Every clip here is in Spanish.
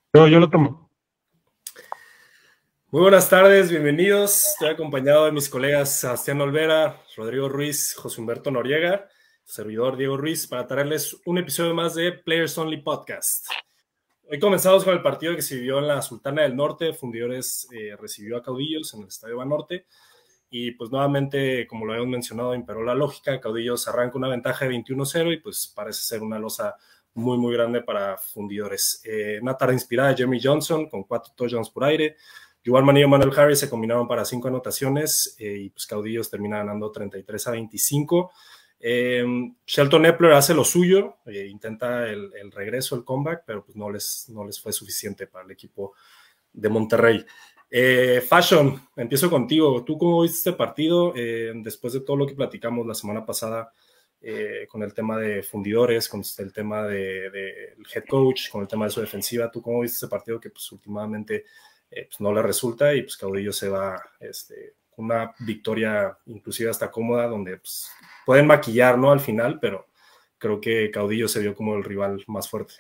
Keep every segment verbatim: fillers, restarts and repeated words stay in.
Yo, yo lo tomo. Muy buenas tardes, bienvenidos. Estoy acompañado de mis colegas Sebastián Olvera, Rodrigo Ruiz, José Humberto Noriega, servidor Diego Ruiz, para traerles un episodio más de Players Only Podcast. Hoy comenzamos con el partido que se vivió en la Sultana del Norte. Fundidores eh, recibió a Caudillos en el Estadio Banorte. Y pues nuevamente, como lo habíamos mencionado, imperó la lógica. Caudillos arranca una ventaja de veintiuno cero y pues parece ser una losa muy, muy grande para Fundidores. Eh, una tarde inspirada de Jeremy Johnson con cuatro touchdowns por aire. Yuval Manillo y Manuel Harris se combinaron para cinco anotaciones eh, y pues Caudillos termina ganando treinta y tres a veinticinco. Eh, Shelton Epler hace lo suyo, eh, intenta el, el, regreso, el comeback, pero pues no les, no les fue suficiente para el equipo de Monterrey. Eh, Fashion, empiezo contigo. ¿Tú cómo viste este partido eh, después de todo lo que platicamos la semana pasada eh, con el tema de Fundidores, con el tema del de, de head coach, con el tema de su defensiva? ¿Tú cómo viste este partido que pues últimamente eh, pues, no le resulta y pues Caudillo se va este, con una victoria inclusive hasta cómoda donde pues, pueden maquillar, ¿no? Al final, pero creo que Caudillo se vio como el rival más fuerte.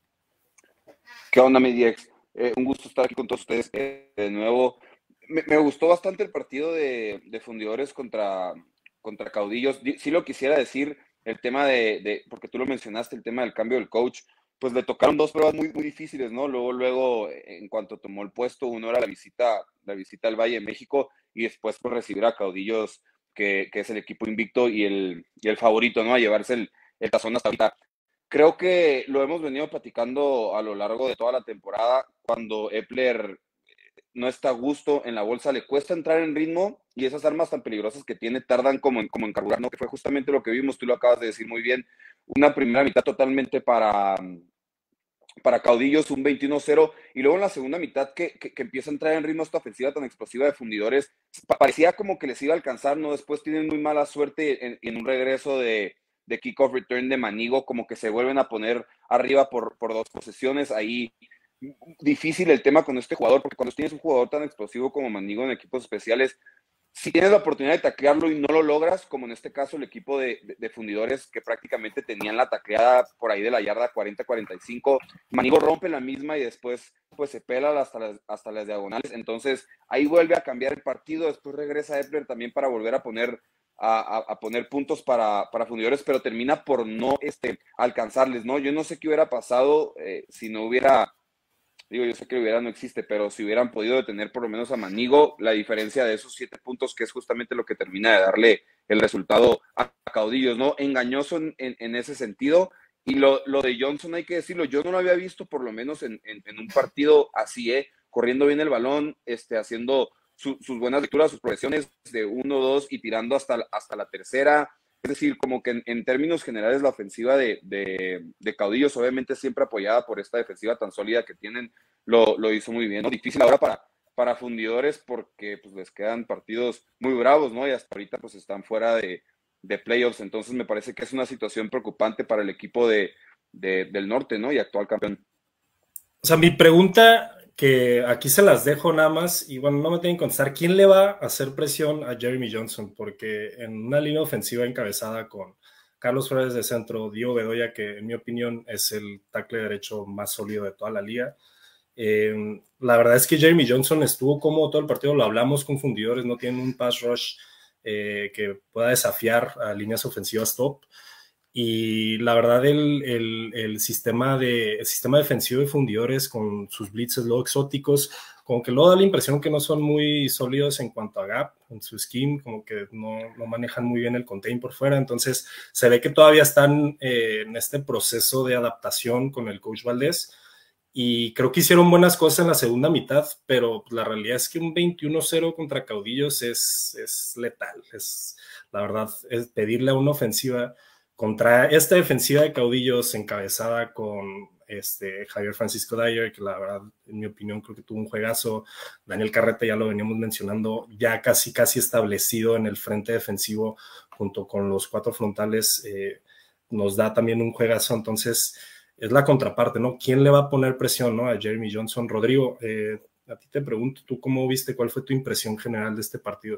¿Qué onda, mi Diex? Eh, un gusto estar aquí con todos ustedes eh, de nuevo. Me, me, gustó bastante el partido de, de Fundidores contra, contra Caudillos. Sí lo quisiera decir, el tema de, de, porque tú lo mencionaste, el tema del cambio del coach, pues le tocaron dos pruebas muy, muy difíciles, ¿no? Luego, luego, en cuanto tomó el puesto, uno era la visita, la visita al Valle de México y después pues recibir a Caudillos, que, que es el equipo invicto y el, y el favorito, ¿no? A llevarse el, el tazón hasta ahorita. Creo que lo hemos venido platicando a lo largo de toda la temporada. Cuando Epler no está a gusto en la bolsa, le cuesta entrar en ritmo y esas armas tan peligrosas que tiene tardan como en, como en carburar, ¿no? Que fue justamente lo que vimos, tú lo acabas de decir muy bien. Una primera mitad totalmente para, para Caudillos, un veintiuno cero, y luego en la segunda mitad que, que, que empieza a entrar en ritmo esta ofensiva tan explosiva de Fundidores, parecía como que les iba a alcanzar, ¿no? Después tienen muy mala suerte en, en un regreso de de kickoff return de Manigo, como que se vuelven a poner arriba por, por dos posesiones. Ahí difícil el tema con este jugador, porque cuando tienes un jugador tan explosivo como Manigo en equipos especiales, si tienes la oportunidad de taclearlo y no lo logras, como en este caso el equipo de, de, de Fundidores, que prácticamente tenían la tacleada por ahí de la yarda cuarenta cuarenta y cinco, Manigo rompe la misma y después pues se pela hasta las, hasta las diagonales. Entonces ahí vuelve a cambiar el partido, después regresa Epler también para volver a poner A, a, a, poner puntos para, para Fundidores, pero termina por no este, alcanzarles, ¿no? Yo no sé qué hubiera pasado eh, si no hubiera, digo, yo sé que hubiera no existe, pero si hubieran podido detener por lo menos a Manigo, la diferencia de esos siete puntos, que es justamente lo que termina de darle el resultado a, a Caudillos, ¿no? Engañoso en, en, en ese sentido. Y lo, lo de Johnson, hay que decirlo, yo no lo había visto por lo menos en, en, en un partido así, ¿eh? Corriendo bien el balón, este, haciendo su, sus buenas lecturas, sus progresiones de uno, dos y tirando hasta, hasta la tercera. Es decir, como que en, en términos generales la ofensiva de, de, de Caudillos, obviamente siempre apoyada por esta defensiva tan sólida que tienen, lo, lo hizo muy bien, ¿no? Difícil ahora para, para Fundidores porque pues, les quedan partidos muy bravos, ¿no? Y hasta ahorita pues están fuera de, de playoffs, entonces me parece que es una situación preocupante para el equipo de, de, del norte, ¿no? Y actual campeón. O sea, mi pregunta, que aquí se las dejo nada más, y bueno, no me tienen que contestar, ¿quién le va a hacer presión a Jeremy Johnson? Porque en una línea ofensiva encabezada con Carlos Flores de centro, Diego Bedoya, que en mi opinión es el tackle derecho más sólido de toda la liga, eh, la verdad es que Jeremy Johnson estuvo como todo el partido, lo hablamos con Fundidores, no tiene un pass rush eh, que pueda desafiar a líneas ofensivas top. Y la verdad el, el, el, sistema de, el sistema defensivo de Fundidores con sus blitzes luego exóticos, como que luego da la impresión que no son muy sólidos en cuanto a gap, en su scheme, como que no, no manejan muy bien el contain por fuera, entonces se ve que todavía están eh, en este proceso de adaptación con el coach Valdés, y creo que hicieron buenas cosas en la segunda mitad, pero la realidad es que un veintiuno cero contra Caudillos es, es letal, es la verdad, es pedirle a una ofensiva contra esta defensiva de Caudillos encabezada con este Javier Francisco Dyer, que la verdad, en mi opinión, creo que tuvo un juegazo. Daniel Carrete, ya lo veníamos mencionando, ya casi, casi establecido en el frente defensivo junto con los cuatro frontales, eh, nos da también un juegazo. Entonces, es la contraparte, ¿no? ¿Quién le va a poner presión, ¿no? A Jeremy Johnson? Rodrigo, eh, a ti te pregunto, ¿tú cómo viste? ¿Cuál fue tu impresión general de este partido?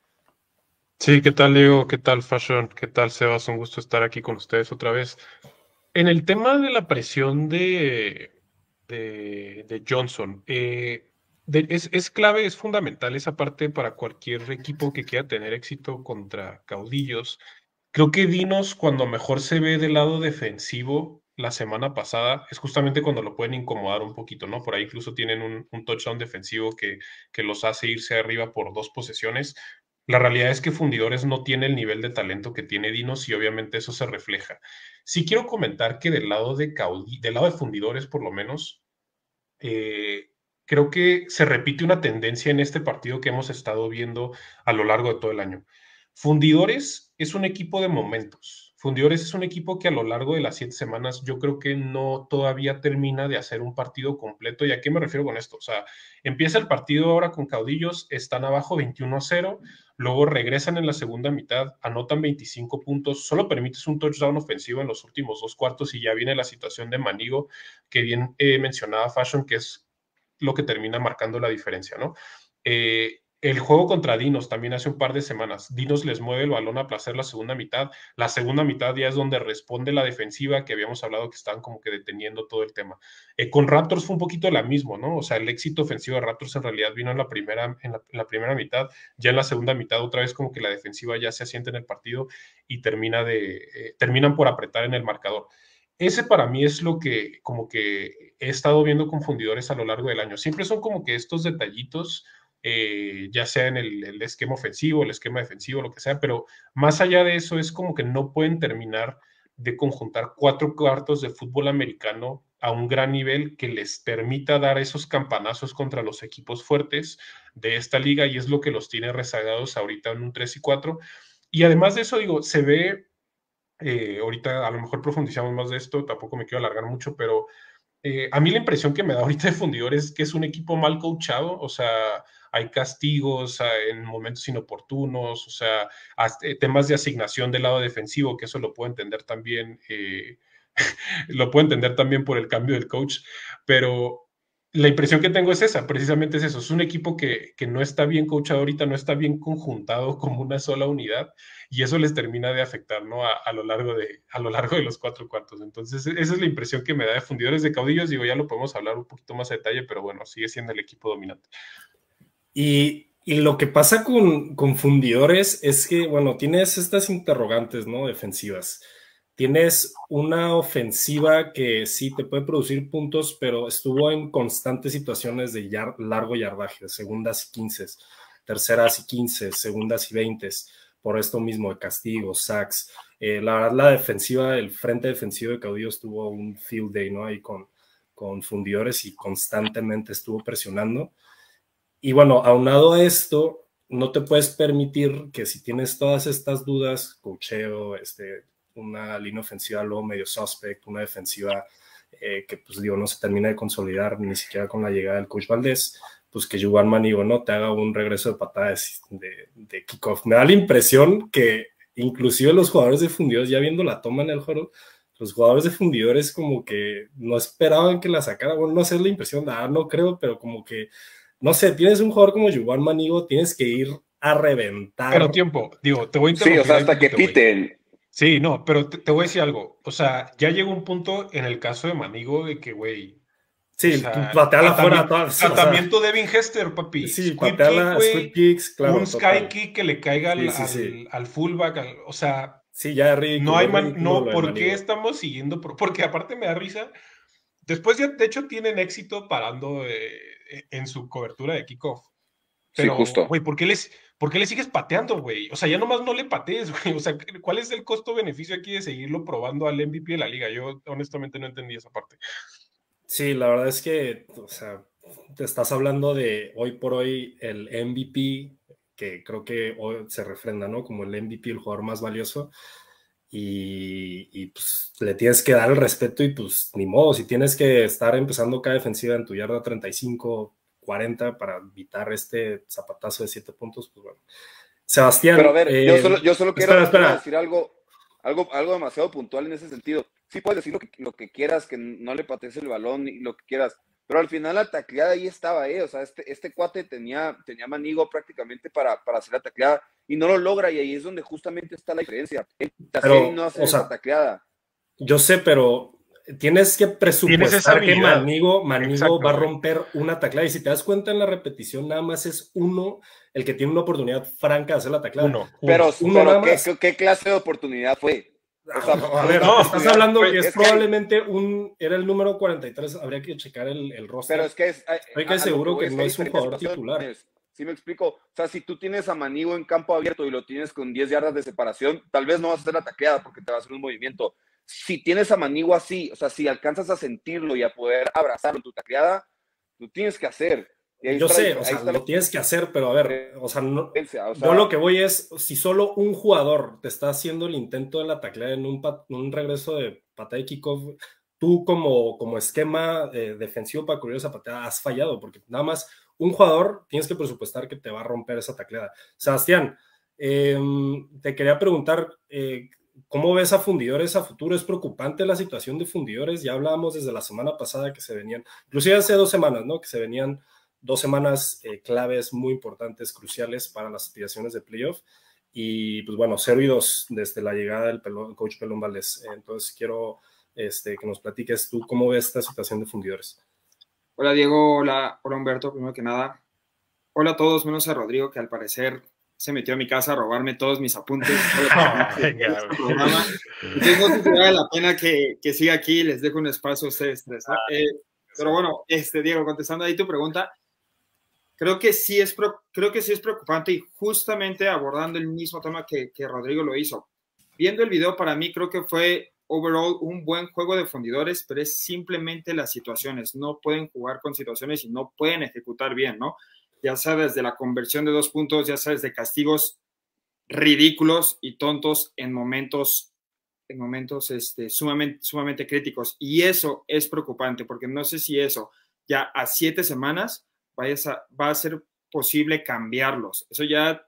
Sí, ¿qué tal, Diego? ¿Qué tal, Fashion? ¿Qué tal, Sebas? Un gusto estar aquí con ustedes otra vez. En el tema de la presión de, de, de Johnson. Eh, de, es, es clave, es fundamental esa parte para cualquier equipo que quiera tener éxito contra caudillos. Creo que Dinos, cuando mejor se ve del lado defensivo la semana pasada, es justamente cuando lo pueden incomodar un poquito, ¿no? Por ahí incluso tienen un, un touchdown defensivo que, que los hace irse arriba por dos posesiones. La realidad es que Fundidores no tiene el nivel de talento que tiene Dinos y obviamente eso se refleja. Sí quiero comentar que del lado de, Caudi del lado de Fundidores, por lo menos, eh, creo que se repite una tendencia en este partido que hemos estado viendo a lo largo de todo el año. Fundidores es un equipo de momentos. Fundidores es un equipo que a lo largo de las siete semanas yo creo que no todavía termina de hacer un partido completo. ¿Y a qué me refiero con esto? O sea, empieza el partido ahora con Caudillos, están abajo veintiuno a cero, luego regresan en la segunda mitad, anotan veinticinco puntos, solo permites un touchdown ofensivo en los últimos dos cuartos y ya viene la situación de Manigo, que bien eh, mencionaba Fashion, que es lo que termina marcando la diferencia, ¿no? Eh, el juego contra Dinos también hace un par de semanas. Dinos les mueve el balón a placer la segunda mitad. La segunda mitad ya es donde responde la defensiva que habíamos hablado que estaban como que deteniendo todo el tema. Eh, con Raptors fue un poquito la mismo, ¿no? O sea, el éxito ofensivo de Raptors en realidad vino en la primera, en la, en la primera mitad. Ya en la segunda mitad otra vez como que la defensiva ya se asienta en el partido y termina de, eh, terminan por apretar en el marcador. Ese para mí es lo que como que he estado viendo con Fundidores a lo largo del año. Siempre son como que estos detallitos, eh, ya sea en el, el, esquema ofensivo, el esquema defensivo, lo que sea, pero más allá de eso es como que no pueden terminar de conjuntar cuatro cuartos de fútbol americano a un gran nivel que les permita dar esos campanazos contra los equipos fuertes de esta liga y es lo que los tiene rezagados ahorita en un tres y cuatro. Y además de eso, digo, se ve, eh, ahorita a lo mejor profundizamos más de esto, tampoco me quiero alargar mucho, pero eh, a mí la impresión que me da ahorita de Fundidor es que es un equipo mal coachado, o sea, hay castigos en momentos inoportunos, o sea, temas de asignación del lado defensivo, que eso lo puedo entender también, eh, lo puedo entender también por el cambio del coach, pero la impresión que tengo es esa, precisamente es eso, es un equipo que, que no está bien coachado ahorita, no está bien conjuntado como una sola unidad, y eso les termina de afectar, ¿no? A, a, lo largo de, a lo largo de los cuatro cuartos. Entonces, esa es la impresión que me da de Fundidores de Caudillos. Digo, ya lo podemos hablar un poquito más a detalle, pero bueno, sigue siendo el equipo dominante. Y, y lo que pasa con, con Fundidores es que, bueno, tienes estas interrogantes, ¿no? Defensivas. Tienes una ofensiva que sí te puede producir puntos, pero estuvo en constantes situaciones de yard, largo yardaje, segundas y quince, terceras y quince, segundas y veinte, por esto mismo de castigos, sacks. Eh, la verdad, la defensiva, el frente defensivo de Caudillos tuvo un field day, ¿no? Ahí con, con Fundidores y constantemente estuvo presionando. Y bueno, aunado a esto, no te puedes permitir que si tienes todas estas dudas, coacheo, este, una línea ofensiva luego medio suspect, una defensiva eh, que pues digo no se termina de consolidar ni siquiera con la llegada del coach Valdés, pues que Juan Manigo no te haga un regreso de patadas de, de kickoff. Me da la impresión que inclusive los jugadores de Fundidores, ya viendo la toma en el juego, los jugadores de Fundidores como que no esperaban que la sacara. Bueno, no sé, es la impresión, ah, no creo, pero como que no sé, tienes un jugador como Juan Manigo, tienes que ir a reventar. Pero tiempo, digo, te voy a interrumpir. Sí, o sea, hasta que piten. Sí, no, pero te, te voy a decir algo. O sea, ya llegó un punto en el caso de Manigo de que, güey. Sí, o sea, pateala fuera. Todas, tratamiento o sea, de Devin Hester, papi. Sí, squid pateala, kick, squid kicks, claro. Un total. sky kick que le caiga sí, al, sí, sí. al, al fullback. Al, o sea, sí, ya es ridículo, no hay es man, ridículo no, ¿por qué estamos siguiendo? Porque aparte me da risa. Después ya, de hecho, tienen éxito parando eh, en su cobertura de kickoff. Pero, sí, justo. güey, ¿por qué les, ¿por qué le sigues pateando, güey? O sea, ya nomás no le patees, güey. O sea, ¿cuál es el costo-beneficio aquí de seguirlo probando al M V P de la liga? Yo honestamente no entendí esa parte. Sí, la verdad es que, o sea, te estás hablando de hoy por hoy el M V P, que creo que hoy se refrenda, ¿no? Como el M V P, el jugador más valioso. Y, y pues le tienes que dar el respeto y pues ni modo, si tienes que estar empezando cada defensiva en tu yarda treinta y cinco, cuarenta para evitar este zapatazo de siete puntos, pues bueno. Sebastián. Pero a ver, eh, yo solo, yo solo quiero, espera, espera. quiero decir algo, algo, algo demasiado puntual en ese sentido. Sí puedes decir lo que, lo que quieras, que no le patees el balón y lo que quieras, pero al final la tacleada ahí estaba, ¿eh? O sea, este, este cuate tenía, tenía Manigo prácticamente para, para hacer la tacleada y no lo logra, y ahí es donde justamente está la diferencia. El pero, no hace o sea, esa tacleada. Yo sé, pero tienes que presupuestar que Manigo, Manigo Exacto, va a romper una taclada. Y si te das cuenta en la repetición, nada más es uno el que tiene una oportunidad franca de hacer la taclada. Uno, uno. Pero, uno pero nada ¿qué, más. ¿qué, ¿qué clase de oportunidad fue? O sea, a ver, no, estás hablando que es, es probablemente que... un... Era el número cuarenta y tres, habría que checar el, el roster. Pero es que es... Estoy que seguro que, que no es un jugador titular. ¿Sí me explico? O sea, si tú tienes a Manigo en campo abierto y lo tienes con diez yardas de separación, tal vez no vas a hacer la tacleada porque te va a hacer un movimiento. Si tienes a Manigo así, o sea, si alcanzas a sentirlo y a poder abrazarlo en tu tacleada, lo tienes que hacer. Yo sé, o sea, lo tienes que hacer, pero a ver, o sea, no, o sea, yo lo que voy es, si solo un jugador te está haciendo el intento de la tacleada en un, pat, un regreso de patada de kickoff, tú como, como esquema eh, defensivo para cubrir esa patada has fallado, porque nada más un jugador tienes que presupuestar que te va a romper esa tacleada. Sebastián, eh, te quería preguntar, eh, ¿cómo ves a Fundidores a futuro? ¿Es preocupante la situación de Fundidores? Ya hablábamos desde la semana pasada que se venían, inclusive hace dos semanas, ¿no? Que se venían dos semanas eh, claves muy importantes, cruciales para las aspiraciones de playoff. Y pues bueno, cero y dos desde la llegada del pelón, coach Pelón Valdés. Entonces quiero este, que nos platiques tú cómo ves esta situación de Fundidores. Hola Diego, hola, hola Humberto, primero que nada. Hola a todos, menos a Rodrigo, que al parecer se metió a mi casa a robarme todos mis apuntes. Entonces no sé si vale la pena que, que siga aquí, les dejo un espacio a ustedes tres, ¿no? eh, pero bueno, este, Diego, contestando ahí tu pregunta, creo que sí es, creo que sí es preocupante y justamente abordando el mismo tema que, que Rodrigo lo hizo. Viendo el video, para mí creo que fue overall un buen juego de Fundidores, pero es simplemente las situaciones. No pueden jugar con situaciones y no pueden ejecutar bien, ¿no? Ya sea desde la conversión de dos puntos, ya sea desde castigos ridículos y tontos en momentos, en momentos este, sumamente, sumamente críticos. Y eso es preocupante, porque no sé si eso ya a siete semanas a, va a ser posible cambiarlos. Eso ya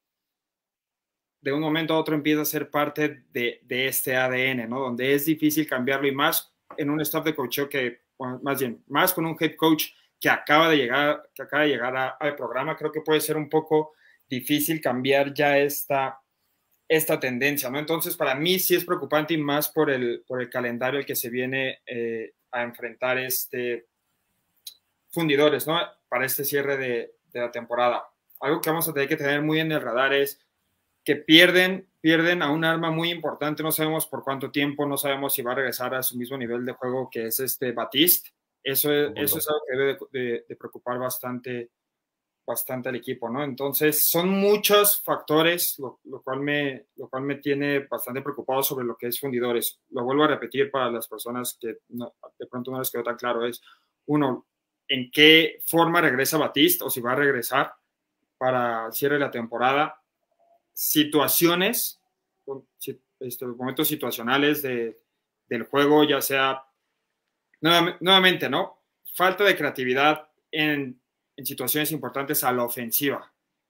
de un momento a otro empieza a ser parte de, de este A D N, ¿no? Donde es difícil cambiarlo y más en un staff de coacheo que, bueno, más bien, más con un head coach que acaba de llegar, que acaba de llegar a, al programa, creo que puede ser un poco difícil cambiar ya esta, esta tendencia, ¿no? Entonces, para mí sí es preocupante y más por el, por el calendario al que se viene eh, a enfrentar este Fundidores, ¿no? Para este cierre de, de la temporada. Algo que vamos a tener que tener muy en el radar es que pierden, pierden a un arma muy importante, no sabemos por cuánto tiempo, no sabemos si va a regresar a su mismo nivel de juego que es este Batiste. Eso es, eso es algo que debe de, de, de preocupar bastante, bastante al equipo, ¿no? Entonces, son muchos factores, lo, lo, cual me, lo cual me tiene bastante preocupado sobre lo que es Fundidores. Lo vuelvo a repetir para las personas que no, de pronto no les quedó tan claro, es, uno, en qué forma regresa Batiste o si va a regresar para el cierre de la temporada. Situaciones, este, momentos situacionales de, del juego, ya sea nuevamente, ¿no? Falta de creatividad en, en situaciones importantes a la ofensiva.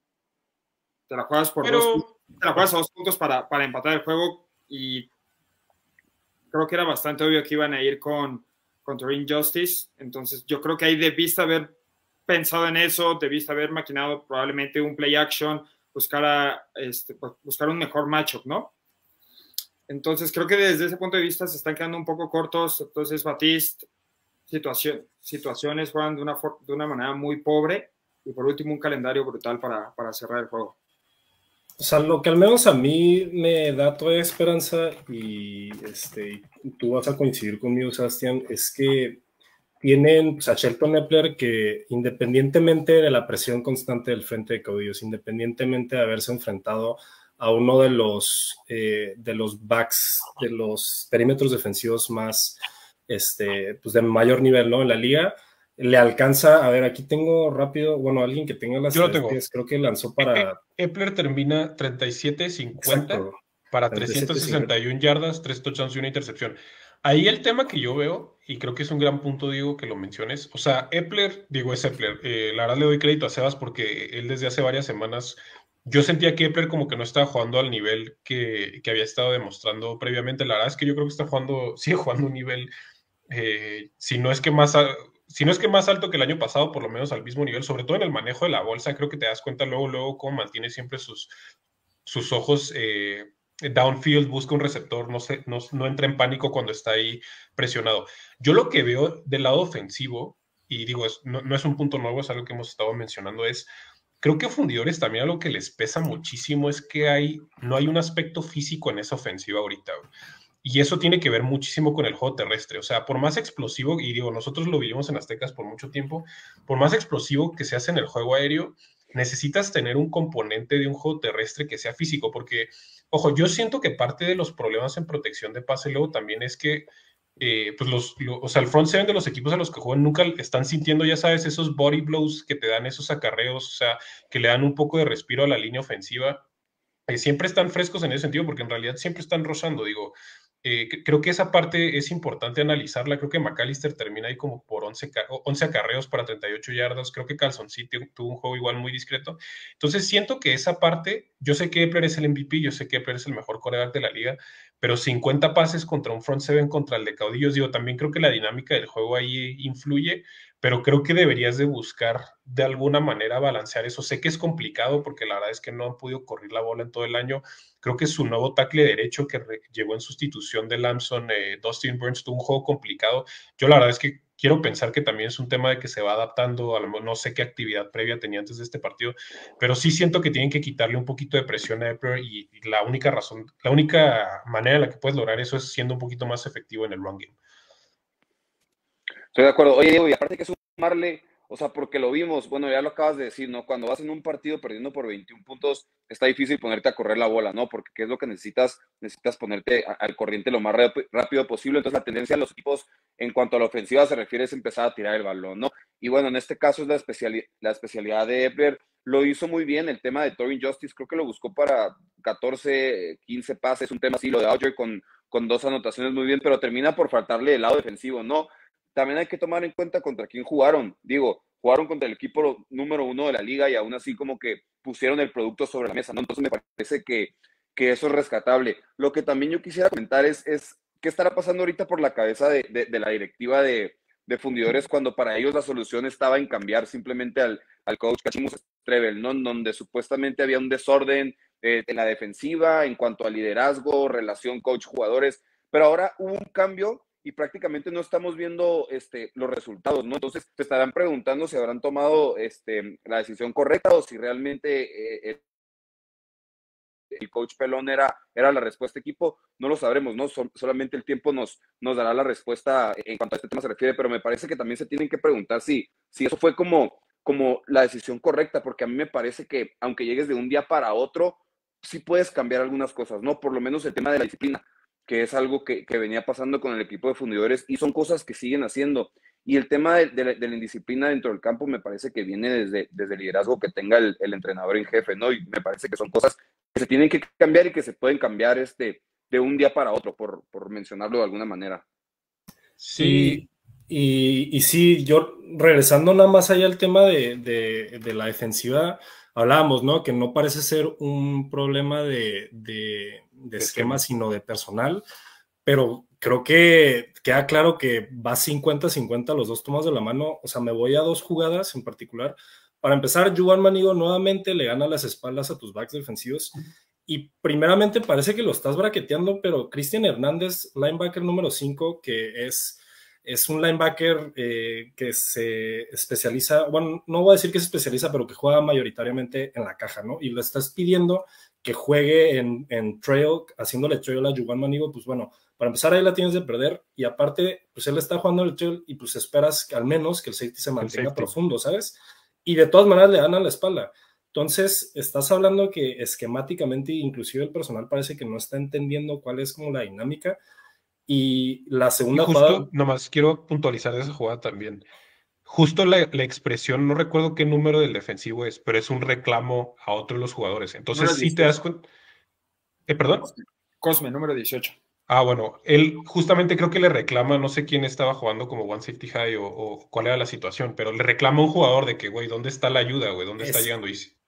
Te la juegas por Pero... dos, te la juegas a dos puntos para, para empatar el juego y creo que era bastante obvio que iban a ir con, con Terrain Justice. Entonces yo creo que ahí debiste haber pensado en eso, debiste haber maquinado probablemente un play action, buscar, a, este, buscar un mejor matchup, ¿no? Entonces, creo que desde ese punto de vista se están quedando un poco cortos. Entonces, Batiste, situación, situaciones juegan de una, de una manera muy pobre. Y por último, un calendario brutal para, para cerrar el juego. O sea, lo que al menos a mí me da toda esperanza, y este, tú vas a coincidir conmigo, Sebastián, es que tienen, o sea, Shelton Epler, que independientemente de la presión constante del frente de caudillos, independientemente de haberse enfrentado a uno de los, eh, de los backs, de los perímetros defensivos más, este, pues de mayor nivel, ¿no? En la liga, le alcanza, a ver, aquí tengo rápido, bueno, alguien que tenga las estadísticas, creo que lanzó para... Epler termina treinta y siete cincuenta para trescientas sesenta y una yardas, tres touchdowns y una intercepción. Ahí el tema que yo veo, y creo que es un gran punto, Diego, que lo menciones, o sea, Epler, digo, es Epler, eh, la verdad le doy crédito a Sebas porque él desde hace varias semanas, yo sentía que Epler como que no estaba jugando al nivel que, que había estado demostrando previamente. La verdad es que yo creo que está jugando, sigue jugando un nivel, eh, si no es que más... A, si no es que más alto que el año pasado, por lo menos al mismo nivel, sobre todo en el manejo de la bolsa. Creo que te das cuenta luego, luego cómo mantiene siempre sus, sus ojos eh, downfield, busca un receptor, no, se, no, no entra en pánico cuando está ahí presionado. Yo lo que veo del lado ofensivo, y digo, es, no, no es un punto nuevo, es algo que hemos estado mencionando, es, creo que Fundidores también a lo que les pesa muchísimo es que hay, no hay un aspecto físico en esa ofensiva ahorita, güey. Y eso tiene que ver muchísimo con el juego terrestre. O sea, por más explosivo, y digo, nosotros lo vivimos en Aztecas por mucho tiempo, por más explosivo que se hace en el juego aéreo, necesitas tener un componente de un juego terrestre que sea físico, porque, ojo, yo siento que parte de los problemas en protección de pase luego también es que, eh, pues los, lo, o sea, el front seven de los equipos a los que juegan nunca están sintiendo, ya sabes, esos body blows que te dan esos acarreos, o sea, que le dan un poco de respiro a la línea ofensiva. Eh, siempre están frescos en ese sentido, porque en realidad siempre están rozando, digo. Eh, creo que esa parte es importante analizarla. Creo que McAllister termina ahí como por once, once acarreos para treinta y ocho yardas. Creo que Carlson sí tuvo un juego igual muy discreto. Entonces siento que esa parte, yo sé que Epler es el M V P, yo sé que Epler es el mejor quarterback de la liga, pero cincuenta pases contra un front seven contra el de Caudillos, digo, también creo que la dinámica del juego ahí influye, pero creo que deberías de buscar de alguna manera balancear eso. Sé que es complicado porque la verdad es que no han podido correr la bola en todo el año. Creo que su nuevo tackle derecho que llegó en sustitución de Lamson, eh, Dustin Burns, tuvo un juego complicado. Yo la verdad es que quiero pensar que también es un tema de que se va adaptando, a lo mejor no sé qué actividad previa tenía antes de este partido, pero sí siento que tienen que quitarle un poquito de presión a Epler y, y la única razón, la única manera en la que puedes lograr eso es siendo un poquito más efectivo en el run game. Estoy de acuerdo. Oye, Diego, y aparte que sumarle, o sea, porque lo vimos, bueno, ya lo acabas de decir, ¿no? Cuando vas en un partido perdiendo por veintiún puntos, está difícil ponerte a correr la bola, ¿no? Porque ¿qué es lo que necesitas? Necesitas ponerte al corriente lo más rápido posible. Entonces, la tendencia de los equipos en cuanto a la ofensiva se refiere es empezar a tirar el balón, ¿no? Y bueno, en este caso es la, especiali la especialidad de Epler. Lo hizo muy bien el tema de Torrin Justice, creo que lo buscó para catorce, quince pases, un tema así, lo de Alger con, con dos anotaciones muy bien, pero termina por faltarle el lado defensivo, ¿no? También hay que tomar en cuenta contra quién jugaron. Digo, jugaron contra el equipo número uno de la liga y aún así como que pusieron el producto sobre la mesa, ¿no? Entonces me parece que, que eso es rescatable. Lo que también yo quisiera comentar es, es qué estará pasando ahorita por la cabeza de, de, de la directiva de, de Fundidores cuando para ellos la solución estaba en cambiar simplemente al, al coach Cachimus Strebel, ¿no? Donde supuestamente había un desorden eh, en la defensiva en cuanto a liderazgo, relación coach-jugadores, pero ahora hubo un cambio y prácticamente no estamos viendo este, los resultados, ¿no? Entonces te estarán preguntando si habrán tomado este, la decisión correcta o si realmente eh, el coach Pelón era, era la respuesta equipo, no lo sabremos, ¿no? Sol, solamente el tiempo nos, nos dará la respuesta en cuanto a este tema se refiere, pero me parece que también se tienen que preguntar si, si eso fue como, como la decisión correcta, porque a mí me parece que aunque llegues de un día para otro, sí puedes cambiar algunas cosas, ¿no? Por lo menos el tema de la disciplina, que es algo que, que venía pasando con el equipo de Fundidores y son cosas que siguen haciendo. Y el tema de, de, de la indisciplina dentro del campo me parece que viene desde, desde el liderazgo que tenga el, el entrenador en jefe, ¿no? Y me parece que son cosas que se tienen que cambiar y que se pueden cambiar este, de un día para otro, por, por mencionarlo de alguna manera. Sí. Y, y, y sí, yo regresando nada más allá al tema de, de, de la defensiva, hablábamos, ¿no? Que no parece ser un problema de, de, de esquema, sino de personal, pero creo que queda claro que va cincuenta cincuenta los dos tomas de la mano. O sea, me voy a dos jugadas en particular. Para empezar, Juan Manigo nuevamente le gana las espaldas a tus backs defensivos y primeramente parece que lo estás braqueteando, pero Cristian Hernández, linebacker número cinco, que es... Es un linebacker eh, que se especializa, bueno, no voy a decir que se especializa, pero que juega mayoritariamente en la caja, ¿no? Y lo estás pidiendo que juegue en, en trail, haciéndole trail a Juan Manigo, pues bueno, para empezar ahí la tienes de perder, y aparte, pues él está jugando el trail y pues esperas que al menos que el safety se mantenga safety. profundo, ¿sabes? Y de todas maneras le dan a la espalda. Entonces, estás hablando que esquemáticamente, inclusive el personal parece que no está entendiendo cuál es como la dinámica. Y la segunda y justo, jugada... nomás quiero puntualizar de esa jugada también. Justo la, la expresión, no recuerdo qué número del defensivo es, pero es un reclamo a otro de los jugadores. Entonces, sí te das cuenta... ¿Eh, perdón? Cosme, número dieciocho. Ah, bueno, él justamente creo que le reclama, no sé quién estaba jugando como one safety high o, o cuál era la situación, pero le reclama a un jugador de que, güey, ¿dónde está la ayuda, güey? ¿Dónde es, está llegando Easy?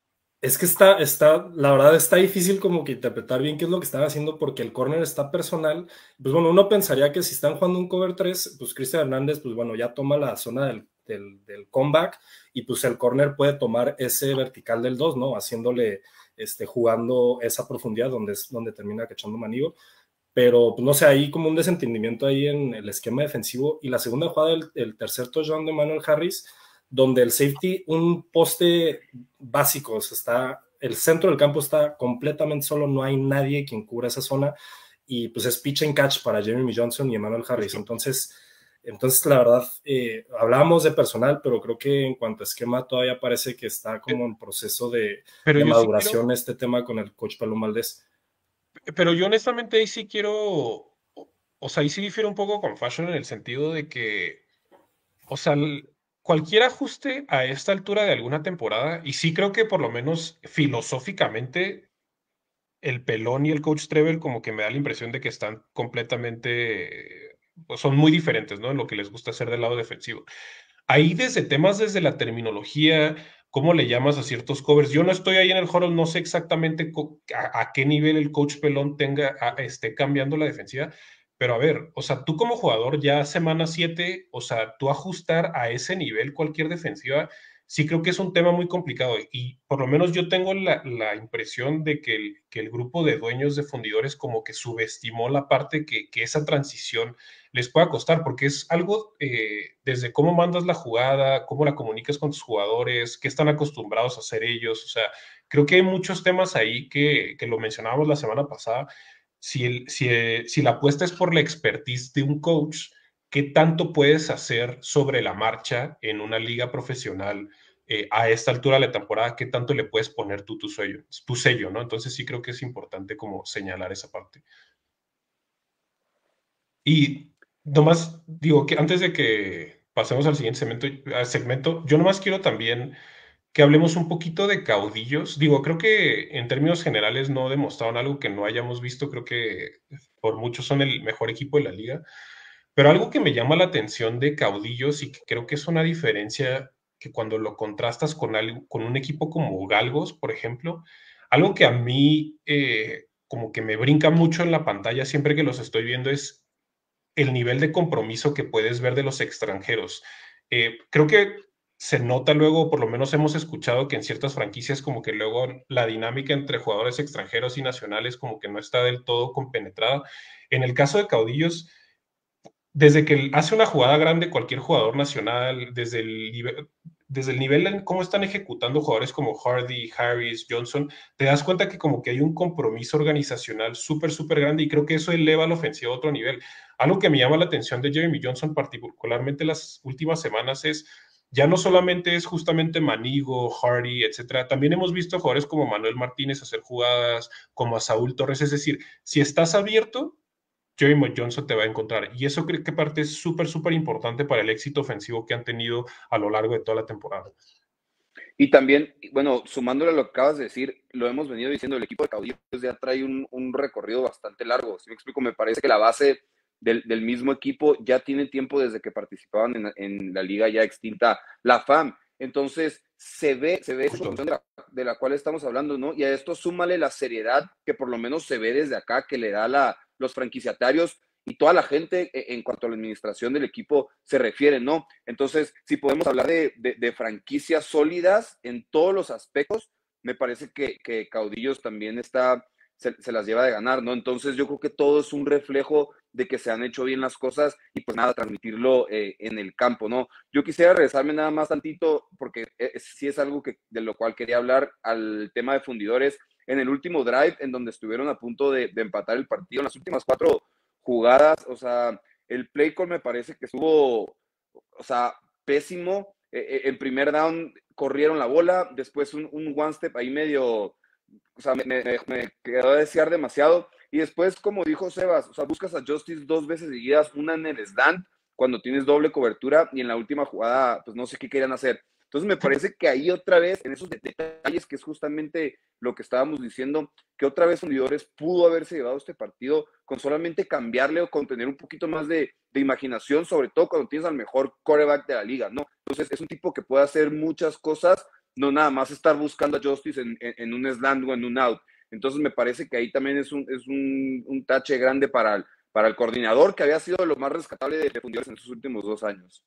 Es que está, está, la verdad está difícil como que interpretar bien qué es lo que están haciendo porque el corner está personal. Pues bueno, uno pensaría que si están jugando un cover tres, pues Cristian Hernández, pues bueno, ya toma la zona del, del, del comeback y pues el corner puede tomar ese vertical del dos, ¿no? Haciéndole, este, jugando esa profundidad donde, es, donde termina cachando Manigo. Pero pues no sé, hay como un desentendimiento ahí en el esquema defensivo. Y la segunda jugada, el, el tercer touchdown de Manuel Harris, donde el safety, un poste básico, o sea, está, el centro del campo está completamente solo, no hay nadie quien cubra esa zona, y pues es pitch and catch para Jeremy Johnson y Emmanuel Harris. Entonces, entonces la verdad, eh, hablábamos de personal, pero creo que en cuanto a esquema todavía parece que está como en proceso de, pero de yo maduración sí quiero, este tema con el coach Pelón Valdés. pero yo honestamente ahí sí quiero, o, o sea, ahí sí difiero un poco con Fashion en el sentido de que, o sea, el- cualquier ajuste a esta altura de alguna temporada, y sí creo que por lo menos filosóficamente el Pelón y el coach Trevor como que me da la impresión de que están completamente, pues son muy diferentes, ¿no? En lo que les gusta hacer del lado defensivo. Ahí desde temas, desde la terminología, cómo le llamas a ciertos covers. Yo no estoy ahí en el huddle, no sé exactamente a, a, qué nivel el coach Pelón tenga, a, esté cambiando la defensiva, pero a ver, o sea, tú como jugador ya semana siete, o sea, tú ajustar a ese nivel cualquier defensiva, sí creo que es un tema muy complicado y por lo menos yo tengo la, la impresión de que el, que el, grupo de dueños de fundidores como que subestimó la parte que, que esa transición les pueda costar, porque es algo eh, desde cómo mandas la jugada, cómo la comunicas con tus jugadores, qué están acostumbrados a hacer ellos, o sea, creo que hay muchos temas ahí que, que lo mencionábamos la semana pasada. Si, el, si, eh, si la apuesta es por la expertise de un coach, ¿qué tanto puedes hacer sobre la marcha en una liga profesional eh, a esta altura de la temporada? ¿Qué tanto le puedes poner tú tu sello, tu sello, ¿no? Entonces sí creo que es importante como señalar esa parte. Y nomás digo que antes de que pasemos al siguiente segmento, al segmento, yo nomás quiero también que hablemos un poquito de caudillos. Digo, creo que en términos generales no demostraron algo que no hayamos visto. Creo que por mucho son el mejor equipo de la liga. Pero algo que me llama la atención de caudillos y que creo que es una diferencia que cuando lo contrastas con, algo, con un equipo como Galgos, por ejemplo, algo que a mí eh, como que me brinca mucho en la pantalla siempre que los estoy viendo es el nivel de compromiso que puedes ver de los extranjeros. Eh, creo que se nota luego, por lo menos hemos escuchado que en ciertas franquicias como que luego la dinámica entre jugadores extranjeros y nacionales como que no está del todo compenetrada. En el caso de Caudillos, desde que hace una jugada grande cualquier jugador nacional, desde el nivel, desde el nivel en cómo están ejecutando jugadores como Hardy, Harris, Johnson, te das cuenta que como que hay un compromiso organizacional súper, súper grande y creo que eso eleva la ofensiva a otro nivel. Algo que me llama la atención de Jeremy Johnson, particularmente las últimas semanas, es ya no solamente es justamente Manigo, Hardy, etcétera, también hemos visto jugadores como Manuel Martínez hacer jugadas, como a Saúl Torres, es decir, si estás abierto, Jeremy Johnson te va a encontrar. Y eso creo que parte es súper, súper importante para el éxito ofensivo que han tenido a lo largo de toda la temporada. Y también, bueno, sumándole a lo que acabas de decir, lo hemos venido diciendo, el equipo de Caudillos ya trae un, un recorrido bastante largo. Si me explico, me parece que la base del, del mismo equipo ya tiene tiempo desde que participaban en, en la liga ya extinta, la F A M. Entonces, se ve, se ve esa situación de la, de la cual estamos hablando, ¿no? Y a esto súmale la seriedad que por lo menos se ve desde acá, que le da la, los franquiciatarios y toda la gente en cuanto a la administración del equipo se refiere, ¿no? Entonces, si podemos hablar de, de, de franquicias sólidas en todos los aspectos, me parece que, que Caudillos también está, se, se las lleva de ganar, ¿no? Entonces, yo creo que todo es un reflejo de que se han hecho bien las cosas y pues nada, transmitirlo eh, en el campo, ¿no? Yo quisiera regresarme nada más tantito, porque es, sí es algo que, de lo cual quería hablar, al tema de fundidores. En el último drive, en donde estuvieron a punto de, de empatar el partido, en las últimas cuatro jugadas, o sea, el play call me parece que estuvo, o sea, pésimo. Eh, en primer down corrieron la bola, después un, un one step ahí medio, o sea, me, me, me quedó a desear demasiado. Y después, como dijo Sebas, o sea, buscas a Justice dos veces seguidas, una en el slant, cuando tienes doble cobertura, y en la última jugada, pues no sé qué querían hacer. Entonces me parece que ahí otra vez, en esos detalles, que es justamente lo que estábamos diciendo, que otra vez Fundidores pudo haberse llevado este partido con solamente cambiarle o con tener un poquito más de, de imaginación, sobre todo cuando tienes al mejor quarterback de la liga, ¿no? Entonces es un tipo que puede hacer muchas cosas no nada más estar buscando a Justice en, en, en un slant o en un out. Entonces me parece que ahí también es un, es un, un tache grande para el, para el coordinador, que había sido lo más rescatable de, de Fundidores en sus últimos dos años.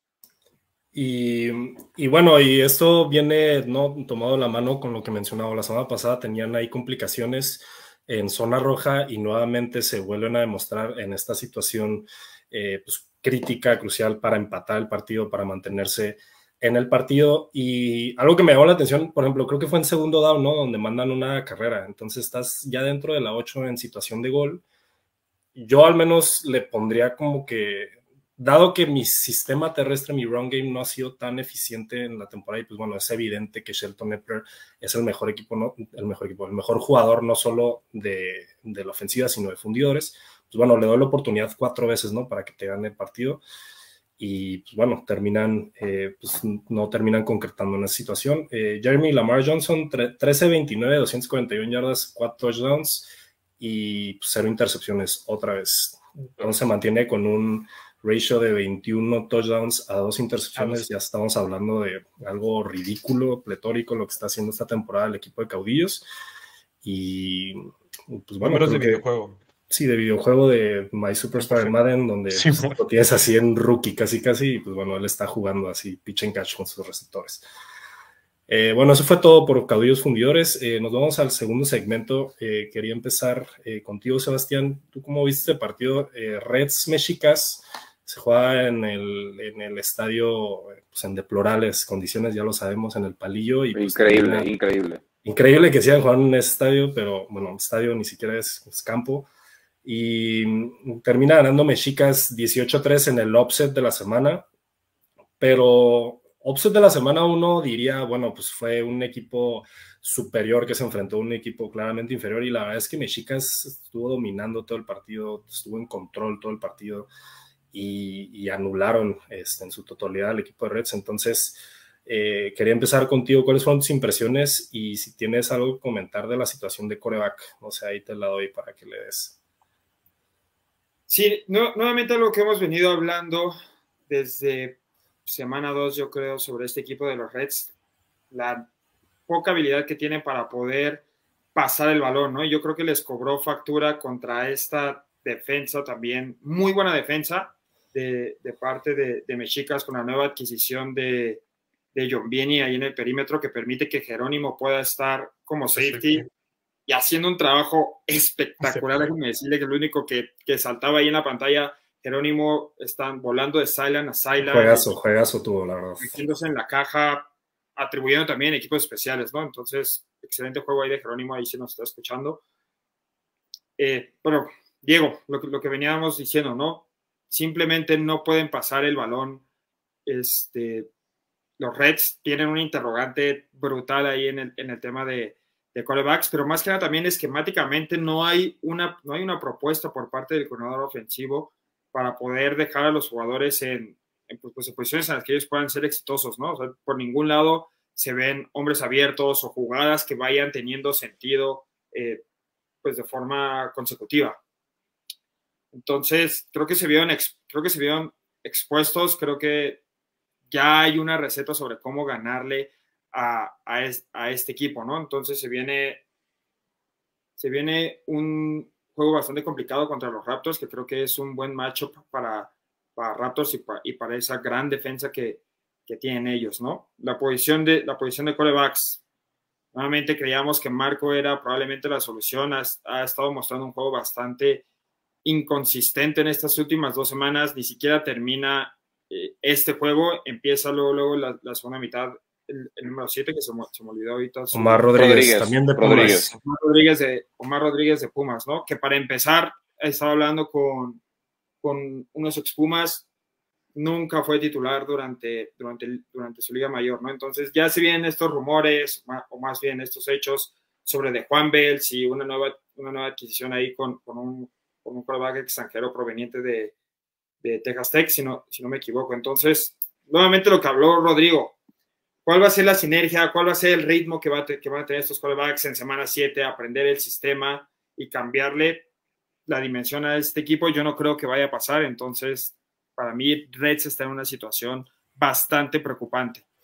Y, y bueno, y esto viene no tomado la mano con lo que mencionaba la semana pasada, tenían ahí complicaciones en zona roja y nuevamente se vuelven a demostrar en esta situación eh, pues, crítica, crucial para empatar el partido, para mantenerse en el partido. Y algo que me llamó la atención, por ejemplo, creo que fue en segundo down, ¿no? Donde mandan una carrera, entonces estás ya dentro de la ocho en situación de gol. Yo al menos le pondría como que, dado que mi sistema terrestre, mi run game no ha sido tan eficiente en la temporada, y pues bueno, es evidente que Shelton Epler es el mejor equipo, no el mejor equipo, el mejor jugador no solo de, de la ofensiva, sino de fundidores, pues bueno, le doy la oportunidad cuatro veces, ¿no? Para que te gane el partido, y pues bueno, terminan, eh, pues no terminan concretando en esa situación. Eh, Jeremy Lamar Johnson, trece veintinueve, doscientas cuarenta y una yardas, cuatro touchdowns, y pues, cero intercepciones otra vez. Entonces se mantiene con un ratio de veintiuno touchdowns a dos intercepciones. Ya estamos hablando de algo ridículo, pletórico, lo que está haciendo esta temporada el equipo de Caudillos. Y pues bueno, números de que, videojuego. Sí, de videojuego de My Superstar en Madden, donde sí, pues, lo tienes así en rookie casi casi, y pues bueno, él está jugando así pitch and catch con sus receptores. Eh, bueno, eso fue todo por Caudillos Fundidores. Eh, nos vamos al segundo segmento. Eh, quería empezar eh, contigo, Sebastián. ¿Tú cómo viste el partido? Eh, Reds Mexicas se juega en el, en el estadio, pues, en deplorables condiciones, ya lo sabemos, en el Palillo. Y, pues, increíble, termina, increíble. Increíble que sigan jugando en ese estadio, pero bueno, estadio ni siquiera es, es campo. Y termina ganando Mexicas dieciocho a tres en el offset de la semana, pero offset de la semana uno diría, bueno, pues fue un equipo superior que se enfrentó a un equipo claramente inferior, y la verdad es que Mexicas estuvo dominando todo el partido, estuvo en control todo el partido, y, y anularon este, en su totalidad al equipo de Reds. Entonces eh, quería empezar contigo, ¿cuáles fueron tus impresiones? Y si tienes algo que comentar de la situación de quarterback, no sé, ahí te la doy para que le des. Sí, no, nuevamente lo que hemos venido hablando desde semana dos, yo creo, sobre este equipo de los Reds, la poca habilidad que tienen para poder pasar el balón, ¿no? Yo creo que les cobró factura contra esta defensa también, muy buena defensa de, de parte de, de Mexicas, con la nueva adquisición de, de John Vieni ahí en el perímetro, que permite que Jerónimo pueda estar como safety, sí, sí, y haciendo un trabajo espectacular. Déjame decirle que lo único que, que saltaba ahí en la pantalla, Jerónimo están volando de sideline a sideline. Juegazo, juegazo tuvo, la verdad. Metiéndose en la caja, atribuyendo también equipos especiales, ¿no? Entonces, excelente juego ahí de Jerónimo, ahí se nos está escuchando. Eh, pero, Diego, lo, lo que veníamos diciendo, ¿no? Simplemente no pueden pasar el balón. Este, los Reds tienen un interrogante brutal ahí en el, en el tema de, de quarterbacks, pero más que nada también esquemáticamente no hay una, no hay una propuesta por parte del coordinador ofensivo para poder dejar a los jugadores en, en, pues, en posiciones en las que ellos puedan ser exitosos, ¿no? O sea, por ningún lado se ven hombres abiertos o jugadas que vayan teniendo sentido eh, pues de forma consecutiva. Entonces, creo que se vieron, ex, creo que se vieron expuestos, creo que ya hay una receta sobre cómo ganarle a, a, es, a este equipo, ¿no? Entonces se viene, se viene un juego bastante complicado contra los Raptors, que creo que es un buen matchup para, para Raptors y para, y para esa gran defensa que, que tienen ellos, ¿no? La posición de, la posición de quarterbacks, nuevamente creíamos que Marco era probablemente la solución, ha, ha estado mostrando un juego bastante inconsistente en estas últimas dos semanas, ni siquiera termina eh, este juego, empieza luego, luego la, la segunda mitad, el, el número siete, que se me, se me olvidó ahorita. Su, Omar Rodríguez, Rodríguez, también de Pumas. Rodríguez. Omar Rodríguez de, Omar Rodríguez de Pumas, ¿no? Que para empezar, estaba hablando con, con unos ex Pumas, nunca fue titular durante, durante, durante su liga mayor, ¿no? Entonces ya se vienen estos rumores, o más bien estos hechos sobre de Juan Bells y una nueva, una nueva adquisición ahí con, con un con un quarterback extranjero proveniente de, de Texas Tech, si no, si no me equivoco. Entonces, nuevamente lo que habló Rodrigo, ¿cuál va a ser la sinergia? ¿Cuál va a ser el ritmo que, va a te, que van a tener estos quarterbacks en semana siete? Aprender el sistema y cambiarle la dimensión a este equipo, yo no creo que vaya a pasar. Entonces, para mí, Reds está en una situación bastante preocupante.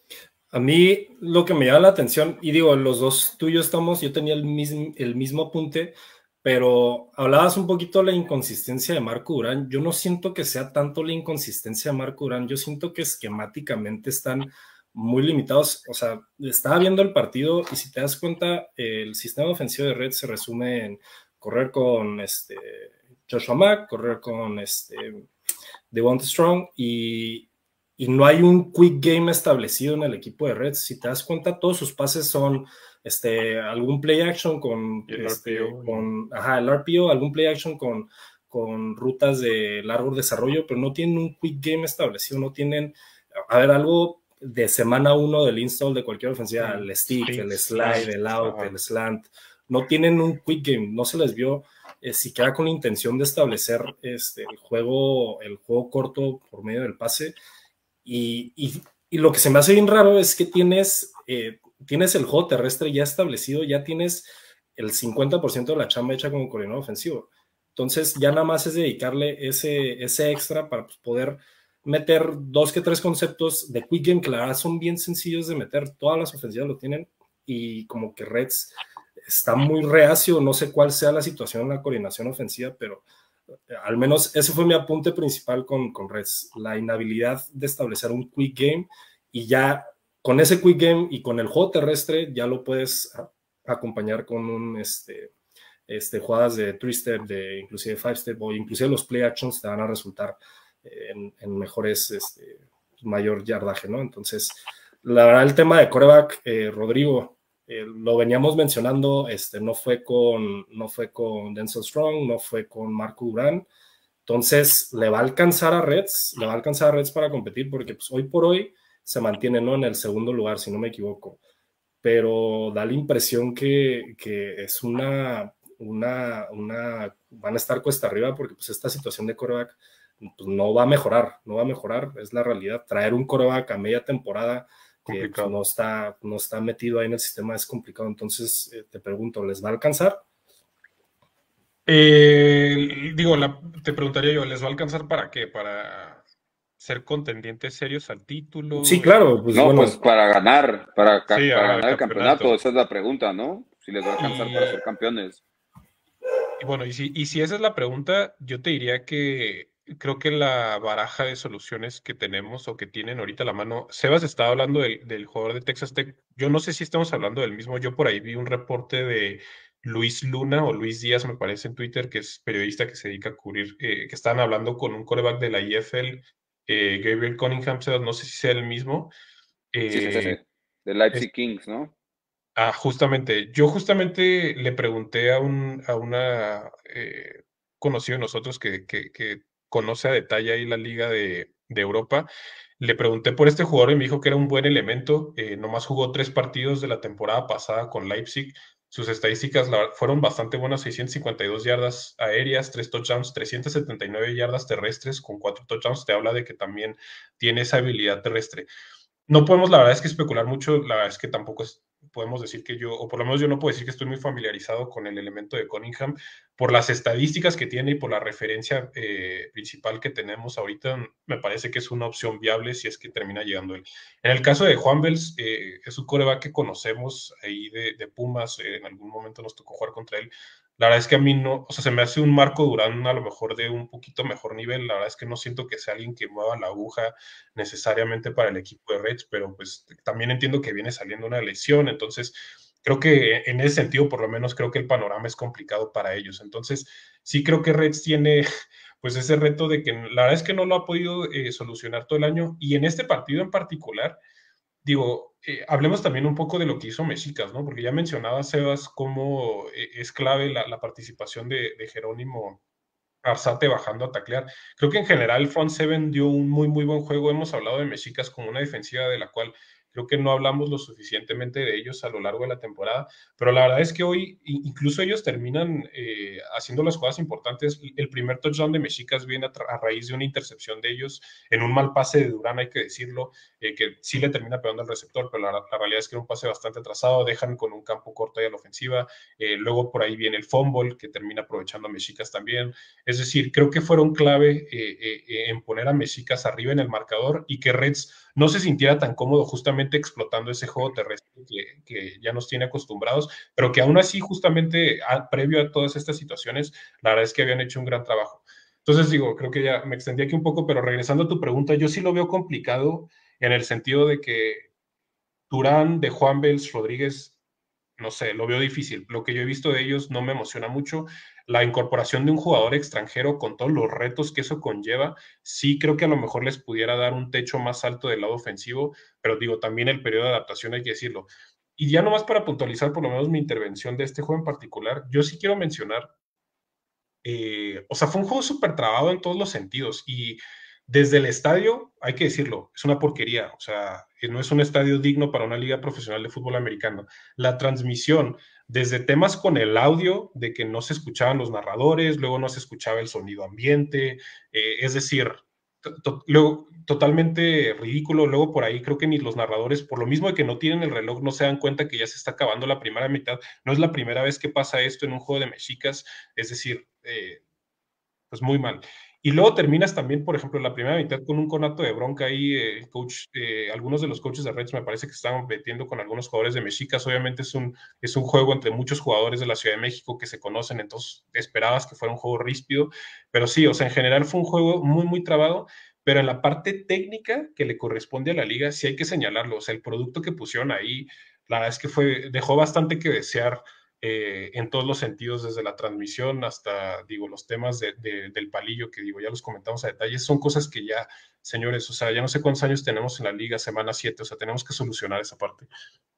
A mí lo que me llama la atención, y digo, los dos tuyos estamos, yo tenía el mismo, el mismo apunte, pero hablabas un poquito de la inconsistencia de Marco Durán. Yo no siento que sea tanto la inconsistencia de Marco Durán, yo siento que esquemáticamente están muy limitados. O sea, estaba viendo el partido y si te das cuenta, el sistema ofensivo de Red se resume en correr con este Joshua Mack, correr con este Devonta Strong y, y no hay un quick game establecido en el equipo de Reds. Si te das cuenta, todos sus pases son este, algún play action con, este, con ajá, el R P O, algún play action con, con rutas de largo desarrollo, pero no tienen un quick game establecido, no tienen, a ver, algo de semana uno del install de cualquier ofensiva, el stick, el slide, el out, el slant, no tienen un quick game, no se les vio eh, siquiera con la intención de establecer este, el, juego, el juego corto por medio del pase. Y, y, y lo que se me hace bien raro es que tienes, eh, tienes el juego terrestre ya establecido, ya tienes el cincuenta por ciento de la chamba hecha como coordinador ofensivo. Entonces ya nada más es dedicarle ese, ese extra para pues, poder meter dos que tres conceptos de quick game que la verdad son bien sencillos de meter, todas las ofensivas lo tienen y como que Reds está muy reacio, no sé cuál sea la situación en la coordinación ofensiva, pero al menos ese fue mi apunte principal con, con Reds, la inhabilidad de establecer un quick game y ya con ese quick game y con el juego terrestre ya lo puedes a, acompañar con un este, este, jugadas de three step, de inclusive five step o inclusive los play actions te van a resultar en, en mejores, este, mayor yardaje, ¿no? Entonces, la verdad el tema de quarterback, eh, Rodrigo, Eh, lo veníamos mencionando, este, no fue con no fue con Denzel Strong, no fue con Marco Durán, entonces le va a alcanzar a Reds, le va a alcanzar a Reds para competir, porque pues, hoy por hoy se mantiene, ¿no?, en el segundo lugar, si no me equivoco, pero da la impresión que, que es una, una, una, van a estar cuesta arriba, porque pues esta situación de quarterback pues, no va a mejorar, no va a mejorar, es la realidad, traer un quarterback a media temporada que pues, no, está, no está metido ahí en el sistema es complicado. Entonces, eh, te pregunto, ¿les va a alcanzar? Eh, digo, la, te preguntaría yo, ¿les va a alcanzar para qué? ¿Para ser contendientes serios al título? Sí, claro. Pues, no, bueno. pues para ganar, para, sí, para ah, ganar el campeonato. campeonato, esa es la pregunta, ¿no? Si les va a alcanzar y, para ser campeones. Y bueno, y si, y si esa es la pregunta, yo te diría que creo que la baraja de soluciones que tenemos o que tienen ahorita a la mano, Sebas estaba hablando del, del jugador de Texas Tech, yo no sé si estamos hablando del mismo, yo por ahí vi un reporte de Luis Luna o Luis Díaz, me parece, en Twitter, que es periodista que se dedica a cubrir, eh, que estaban hablando con un quarterback de la I F L, eh, Gabriel Cunningham, Sebas, no sé si sea el mismo. Eh, sí, sí, sí, sí, de Leipzig es, Kings, ¿no? Ah, justamente, yo justamente le pregunté a, un, a una eh, conocido de nosotros que, que, que conoce a detalle ahí la liga de, de Europa, le pregunté por este jugador y me dijo que era un buen elemento, eh, nomás jugó tres partidos de la temporada pasada con Leipzig, sus estadísticas la, fueron bastante buenas, seiscientas cincuenta y dos yardas aéreas, tres touchdowns, trescientas setenta y nueve yardas terrestres con cuatro touchdowns, te habla de que también tiene esa habilidad terrestre. No podemos, la verdad es que especular mucho, la verdad es que tampoco es, podemos decir que yo, o por lo menos yo no puedo decir que estoy muy familiarizado con el elemento de Cunningham, por las estadísticas que tiene y por la referencia eh, principal que tenemos ahorita, me parece que es una opción viable si es que termina llegando él. En el caso de Juan Bels, eh, es un quarterback que conocemos ahí de, de Pumas, eh, en algún momento nos tocó jugar contra él. La verdad es que a mí no, o sea, se me hace un Marco Durán a lo mejor de un poquito mejor nivel. La verdad es que no siento que sea alguien que mueva la aguja necesariamente para el equipo de Reds, pero pues también entiendo que viene saliendo una lesión, entonces creo que en ese sentido, por lo menos creo que el panorama es complicado para ellos. Entonces, sí creo que Reds tiene pues ese reto de que la verdad es que no lo ha podido eh, solucionar todo el año y en este partido en particular, digo, eh, hablemos también un poco de lo que hizo Mexicas, ¿no? Porque ya mencionaba, Sebas, cómo eh, es clave la, la participación de, de Jerónimo Arzate bajando a taclear. Creo que en general el front seven dio un muy, muy buen juego. Hemos hablado de Mexicas como una defensiva de la cual creo que no hablamos lo suficientemente de ellos a lo largo de la temporada, pero la verdad es que hoy incluso ellos terminan eh, haciendo las jugadas importantes. El primer touchdown de Mexicas viene a, a raíz de una intercepción de ellos en un mal pase de Durán, hay que decirlo, eh, que sí le termina pegando al receptor, pero la, la realidad es que era un pase bastante atrasado, dejan con un campo corto ahí a la ofensiva, eh, luego por ahí viene el fumble que termina aprovechando a Mexicas también. Es decir, creo que fueron clave eh, eh, en poner a Mexicas arriba en el marcador y que Reds no se sintiera tan cómodo justamente explotando ese juego terrestre que, que ya nos tiene acostumbrados, pero que aún así justamente a, previo a todas estas situaciones, la verdad es que habían hecho un gran trabajo. Entonces digo, creo que ya me extendí aquí un poco, pero regresando a tu pregunta, yo sí lo veo complicado en el sentido de que Durán, de Juan Bels, Rodríguez, no sé, lo veo difícil. Lo que yo he visto de ellos no me emociona mucho. La incorporación de un jugador extranjero con todos los retos que eso conlleva, sí creo que a lo mejor les pudiera dar un techo más alto del lado ofensivo, pero digo, también el periodo de adaptación hay que decirlo. Y ya nomás para puntualizar por lo menos mi intervención de este juego en particular, yo sí quiero mencionar, eh, o sea, fue un juego súper trabado en todos los sentidos y desde el estadio, hay que decirlo, es una porquería, o sea, no es un estadio digno para una liga profesional de fútbol americano. La transmisión, desde temas con el audio, de que no se escuchaban los narradores, luego no se escuchaba el sonido ambiente, eh, es decir, to to luego, totalmente ridículo, luego por ahí creo que ni los narradores, por lo mismo de que no tienen el reloj, no se dan cuenta que ya se está acabando la primera mitad, no es la primera vez que pasa esto en un juego de mexicas, es decir, eh, pues muy mal. Y luego terminas también, por ejemplo, en la primera mitad con un conato de bronca ahí, eh, el coach, eh, algunos de los coaches de Reds me parece que estaban metiendo con algunos jugadores de Mexicas, obviamente es un, es un juego entre muchos jugadores de la Ciudad de México que se conocen, entonces esperabas que fuera un juego ríspido, pero sí, o sea, en general fue un juego muy, muy trabado, pero en la parte técnica que le corresponde a la liga, sí hay que señalarlo, o sea, el producto que pusieron ahí, la verdad es que fue, dejó bastante que desear. Eh, en todos los sentidos, desde la transmisión hasta, digo, los temas de, de, del palillo, que digo, ya los comentamos a detalle, son cosas que ya, señores, o sea, ya no sé cuántos años tenemos en la liga, semana siete, o sea, tenemos que solucionar esa parte.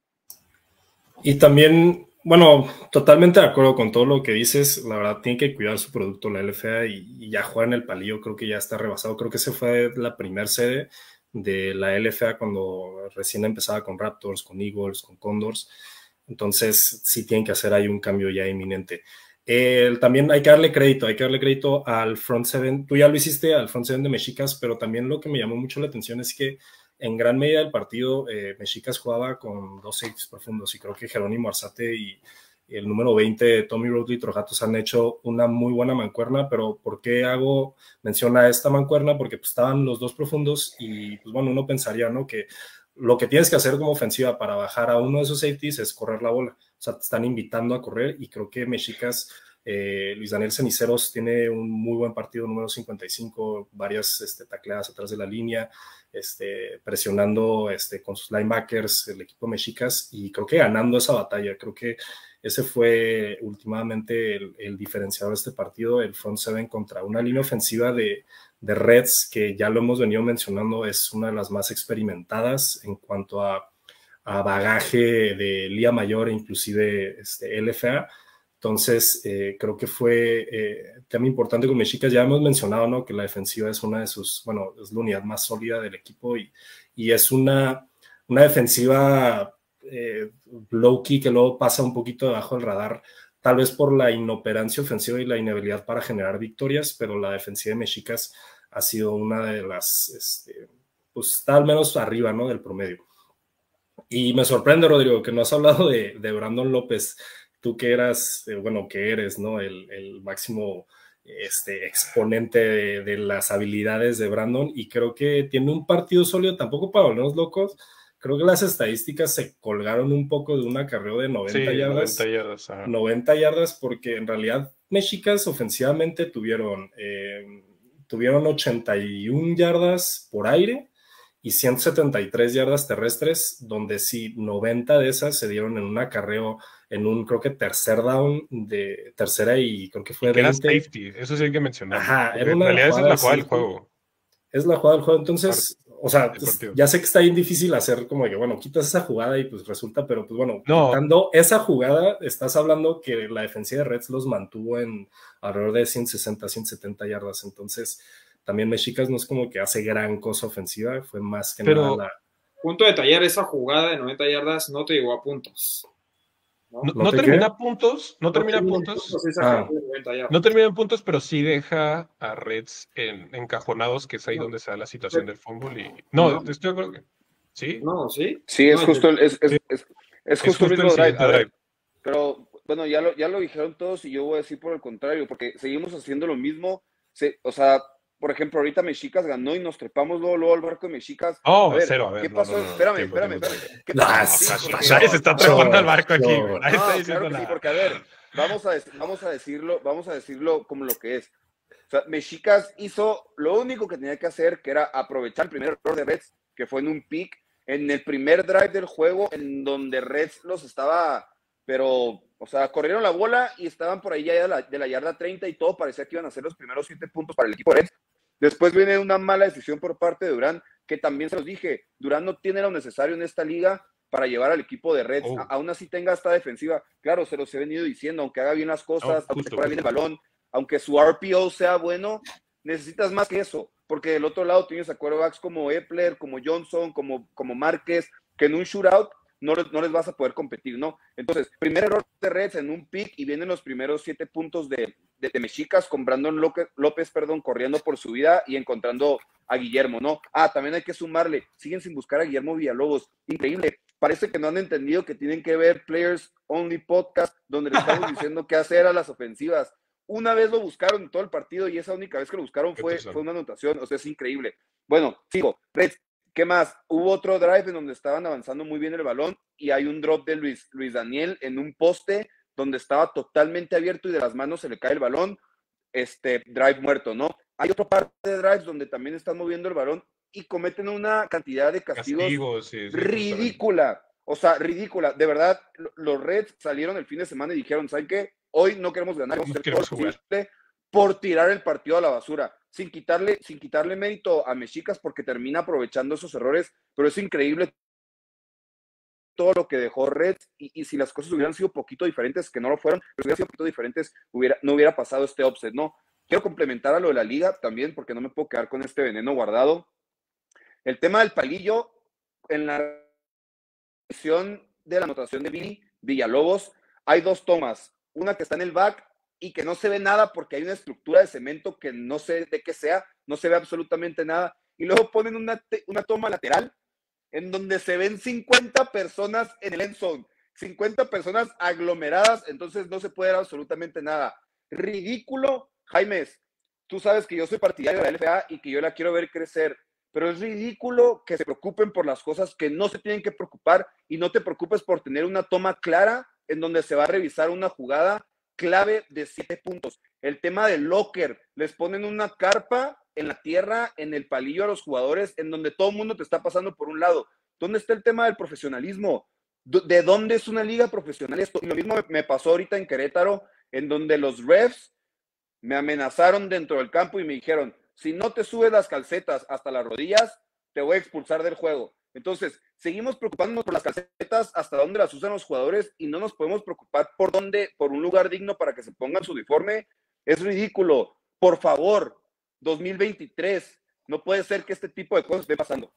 Y también, bueno, totalmente de acuerdo con todo lo que dices, la verdad tiene que cuidar su producto la L F A y, y ya jugar en el palillo, creo que ya está rebasado, creo que ese fue la primer sede de la L F A cuando recién empezaba con Raptors, con Eagles, con Condors. Entonces, sí tienen que hacer ahí un cambio ya inminente. Eh, también hay que darle crédito, hay que darle crédito al front seven. Tú ya lo hiciste, al front seven de Mexicas, pero también lo que me llamó mucho la atención es que en gran medida del partido eh, Mexicas jugaba con dos safeties profundos y creo que Jerónimo Arzate y el número veinte, Tommy Rodley Trojatos, han hecho una muy buena mancuerna, pero ¿por qué hago mención a esta mancuerna? Porque pues, estaban los dos profundos y pues bueno, uno pensaría, ¿no? Que lo que tienes que hacer como ofensiva para bajar a uno de esos safeties es correr la bola. O sea, te están invitando a correr y creo que Mexicas, eh, Luis Daniel Ceniceros tiene un muy buen partido, número cincuenta y cinco, varias este, tacleadas atrás de la línea, este, presionando este, con sus linebackers, el equipo Mexicas, y creo que ganando esa batalla. Creo que ese fue últimamente el, el diferenciador de este partido, el front seven contra una línea ofensiva de de Reds, que ya lo hemos venido mencionando, es una de las más experimentadas en cuanto a, a bagaje de Liga Mayor e inclusive este, L F A. Entonces, eh, creo que fue eh, tema importante con Mexicas. Ya hemos mencionado, ¿no?, que la defensiva es una de sus, bueno, es la unidad más sólida del equipo y, y es una, una defensiva eh, low-key que luego pasa un poquito debajo del radar, tal vez por la inoperancia ofensiva y la inhabilidad para generar victorias, pero la defensiva de Mexicas ha sido una de las, este, pues está al menos arriba, ¿no?, del promedio. Y me sorprende, Rodrigo, que no has hablado de, de Brandon López, tú que eras, eh, bueno, que eres, ¿no?, el, el máximo este, exponente de, de las habilidades de Brandon, y creo que tiene un partido sólido, tampoco para volvernos locos. Creo que las estadísticas se colgaron un poco de un acarreo de noventa sí, yardas. noventa yardas, ajá. noventa yardas, porque en realidad Mexicas ofensivamente tuvieron, eh, tuvieron ochenta y una yardas por aire y ciento setenta y tres yardas terrestres, donde sí, noventa de esas se dieron en un acarreo, en un, creo que tercer down, de tercera y creo que fue y que veinte. Era safety, eso sí hay que mencionar. Ajá, era en una realidad esa es la jugada del safety. juego. Es la jugada del juego, entonces, o sea, pues, ya sé que está bien difícil hacer como que, bueno, quitas esa jugada y pues resulta, pero pues bueno, no. Quitando esa jugada, estás hablando que la defensiva de Reds los mantuvo en alrededor de ciento sesenta, ciento setenta yardas, entonces también Mexicas no es como que hace gran cosa ofensiva, fue más que pero, nada la... Punto de tallar, esa jugada de noventa yardas no te llegó a puntos. No, no, no termina qué? puntos, no, no termina puntos, puntos ah. no termina en puntos, pero sí deja a Reds en, encajonados, que es ahí no. donde se da la situación del fútbol. Y... No, no, estoy de acuerdo que... ¿Sí? No, ¿sí? Sí, es no, justo el, es, es, sí. es, es justo el mismo drive. A ver, pero bueno, ya lo, ya lo dijeron todos y yo voy a decir por el contrario, porque seguimos haciendo lo mismo. Se, o sea, por ejemplo, ahorita Mexicas ganó y nos trepamos luego, luego al barco de Mexicas. Oh, a ver, cero, a ver. ¿qué no, pasó? no, no, espérame, tiempo, espérame, tiempo, espérame. tiempo. ¿Qué No, pasó? sí, Sí, porque- Nadie se está trepando al barco aquí, no, güey. Nadie No, está diciendo claro que sí, nada. porque a ver, vamos a, dec- vamos a decirlo, vamos a decirlo como lo que es. O sea, Mexicas hizo lo único que tenía que hacer, que era aprovechar el primer error de Reds, que fue en un pick, en el primer drive del juego, en donde Reds los estaba, pero, o sea, corrieron la bola y estaban por ahí ya de la, de la yarda treinta y todo parecía que iban a ser los primeros siete puntos para el equipo Reds. Después viene una mala decisión por parte de Durán, que también se los dije, Durán no tiene lo necesario en esta liga para llevar al equipo de Reds. Oh. A- aún así tenga esta defensiva. Claro, se los he venido diciendo, aunque haga bien las cosas, Oh, aunque justo, corra bien el justo. balón, aunque su R P O sea bueno, necesitas más que eso, porque del otro lado tienes a quarterbacks como Epler, como Johnson, como, como Márquez, que en un shootout no les, no les vas a poder competir, ¿no? Entonces, primer error de Reds en un pick y vienen los primeros siete puntos de, de, de Mexicas con Brandon López, López, perdón, corriendo por su vida y encontrando a Guillermo, ¿no? Ah, también hay que sumarle, siguen sin buscar a Guillermo Villalobos, increíble. Parece que no han entendido que tienen que ver Players Only Podcast, donde les estamos diciendo qué hacer a las ofensivas. Una vez lo buscaron en todo el partido y esa única vez que lo buscaron fue, fue una anotación, o sea, es increíble. Bueno, sigo. Reds, ¿qué más? Hubo otro drive en donde estaban avanzando muy bien el balón y hay un drop de Luis, Luis Daniel en un poste donde estaba totalmente abierto y de las manos se le cae el balón, este drive muerto, ¿no? Hay otra parte de drives donde también están moviendo el balón y cometen una cantidad de castigos, Castigos, sí, sí, ridícula. O sea, ridícula. De verdad, los Reds salieron el fin de semana y dijeron, ¿saben qué? Hoy no queremos ganar, vamos a hacer todo lo posible por tirar el partido a la basura, sin quitarle, sin quitarle mérito a Mexicas porque termina aprovechando esos errores, pero es increíble todo lo que dejó Reds y, y si las cosas hubieran sido un poquito diferentes, que no lo fueron, pero si hubieran sido un poquito diferentes, hubiera, no hubiera pasado este offset, ¿no? Quiero complementar a lo de la liga también porque no me puedo quedar con este veneno guardado. El tema del palillo, en la edición de la anotación de Billy Villalobos, hay dos tomas, una que está en el back y que no se ve nada porque hay una estructura de cemento que no sé de qué sea, no se ve absolutamente nada, y luego ponen una, una toma lateral en donde se ven cincuenta personas en el end zone, cincuenta personas aglomeradas, entonces no se puede ver absolutamente nada. Ridículo, Jaimes, tú sabes que yo soy partidario de la L F A y que yo la quiero ver crecer, pero es ridículo que se preocupen por las cosas que no se tienen que preocupar y no te preocupes por tener una toma clara en donde se va a revisar una jugada clave de siete puntos. El tema del locker, les ponen una carpa en la tierra, en el palillo a los jugadores, en donde todo el mundo te está pasando por un lado. ¿Dónde está el tema del profesionalismo? ¿De dónde es una liga profesional esto? Y lo mismo me pasó ahorita en Querétaro, en donde los refs me amenazaron dentro del campo y me dijeron, si no te subes las calcetas hasta las rodillas, te voy a expulsar del juego. Entonces, seguimos preocupándonos por las calcetas, hasta dónde las usan los jugadores y no nos podemos preocupar por dónde, por un lugar digno para que se pongan su uniforme. Es ridículo. Por favor, dos mil veintitrés, no puede ser que este tipo de cosas esté pasando.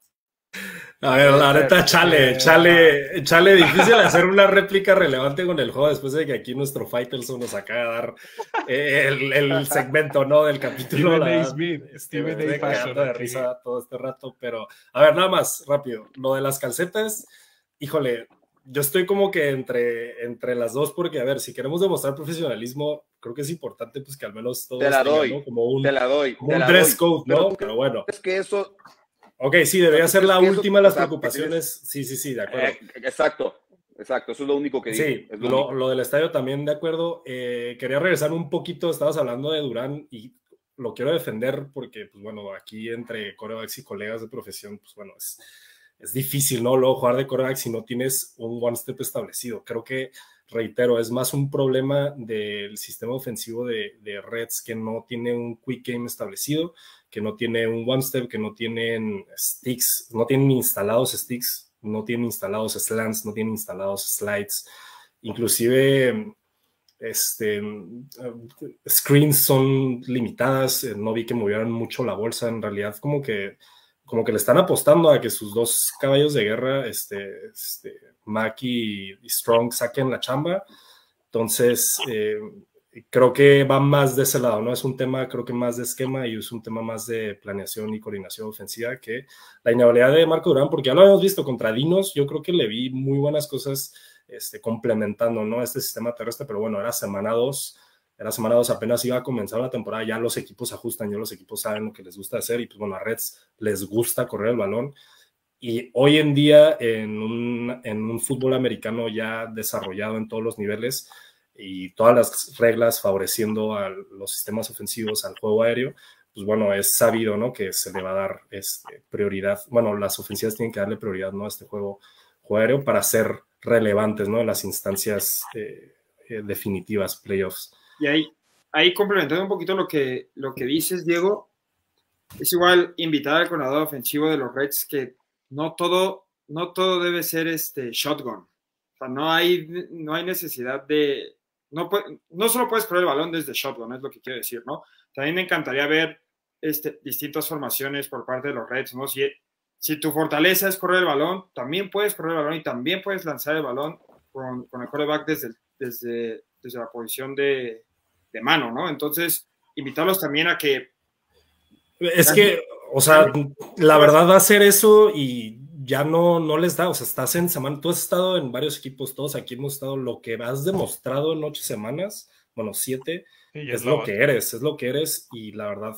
A ver, la neta, chale, chale, chale, difícil hacer una réplica relevante con el juego después de que aquí nuestro Faitelson nos acaba de dar eh, el, el segmento, ¿no? Del capítulo. Steven A. Smith, Steven Estoy A. Fashion cagando de aquí. risa todo este rato, pero a ver, nada más, rápido. Lo de las calcetas, híjole, yo estoy como que entre, entre las dos porque, a ver, si queremos demostrar profesionalismo, creo que es importante pues que al menos todos te la tengan, doy, ¿no? Como un, te la doy, como te un la dress doy. code, ¿no? Pero, pero bueno. Es que eso... Ok, sí, debería ser la última de las preocupaciones. Eso, sí, sí, sí, de acuerdo. Eh, exacto, exacto, eso es lo único que digo. Sí, es lo, lo, único. lo del estadio también, de acuerdo. Eh, quería regresar un poquito, estabas hablando de Durán y lo quiero defender porque, pues bueno, aquí entre corebacks y colegas de profesión, pues bueno, es, es difícil, ¿no? Luego jugar de coreback si no tienes un one step establecido. Creo que, reitero, es más un problema del sistema ofensivo de, de Reds que no tiene un quick game establecido, que no tiene un one step, que no tienen sticks, no tienen instalados sticks, no tienen instalados slants, no tienen instalados slides, inclusive este, screens son limitadas, no vi que movieran mucho la bolsa, en realidad como que, como que le están apostando a que sus dos caballos de guerra, este, este, Mack y, y Strong, saquen la chamba, entonces... Eh, creo que va más de ese lado, ¿no? Es un tema, creo que más de esquema y es un tema más de planeación y coordinación ofensiva que la inhabilidad de Marco Durán, porque ya lo habíamos visto contra Dinos, yo creo que le vi muy buenas cosas este, complementando, ¿no? Este sistema terrestre, pero bueno, era semana dos, era semana dos, apenas iba a comenzar la temporada, ya los equipos se ajustan, ya los equipos saben lo que les gusta hacer y pues bueno, a Reds les gusta correr el balón. Y hoy en día en un, en un fútbol americano ya desarrollado en todos los niveles y todas las reglas favoreciendo a los sistemas ofensivos, al juego aéreo, pues bueno, es sabido, ¿no?, que se le va a dar este, prioridad. Bueno, las ofensivas tienen que darle prioridad, ¿no?, a este juego, juego aéreo para ser relevantes, ¿no?, en las instancias eh, eh, definitivas, playoffs. Y ahí, ahí complementando un poquito lo que, lo que dices, Diego, es igual invitar al coordinador ofensivo de los Reds que no todo, no todo debe ser este shotgun. O sea, no hay, no hay necesidad de... No, puede, no solo puedes correr el balón desde shotgun, es lo que quiero decir, ¿no? También me encantaría ver este, distintas formaciones por parte de los Reds, ¿no? Si, si tu fortaleza es correr el balón, también puedes correr el balón y también puedes lanzar el balón con, con el quarterback desde, desde, desde la posición de, de mano, ¿no? Entonces, invitarlos también a que... Es que, o sea, la verdad va a ser eso y ya no, no les da, o sea, estás en semana, tú has estado en varios equipos, todos aquí hemos estado, lo que has demostrado en ocho semanas, bueno, siete, sí, es, es lo base. que eres, es lo que eres y la verdad,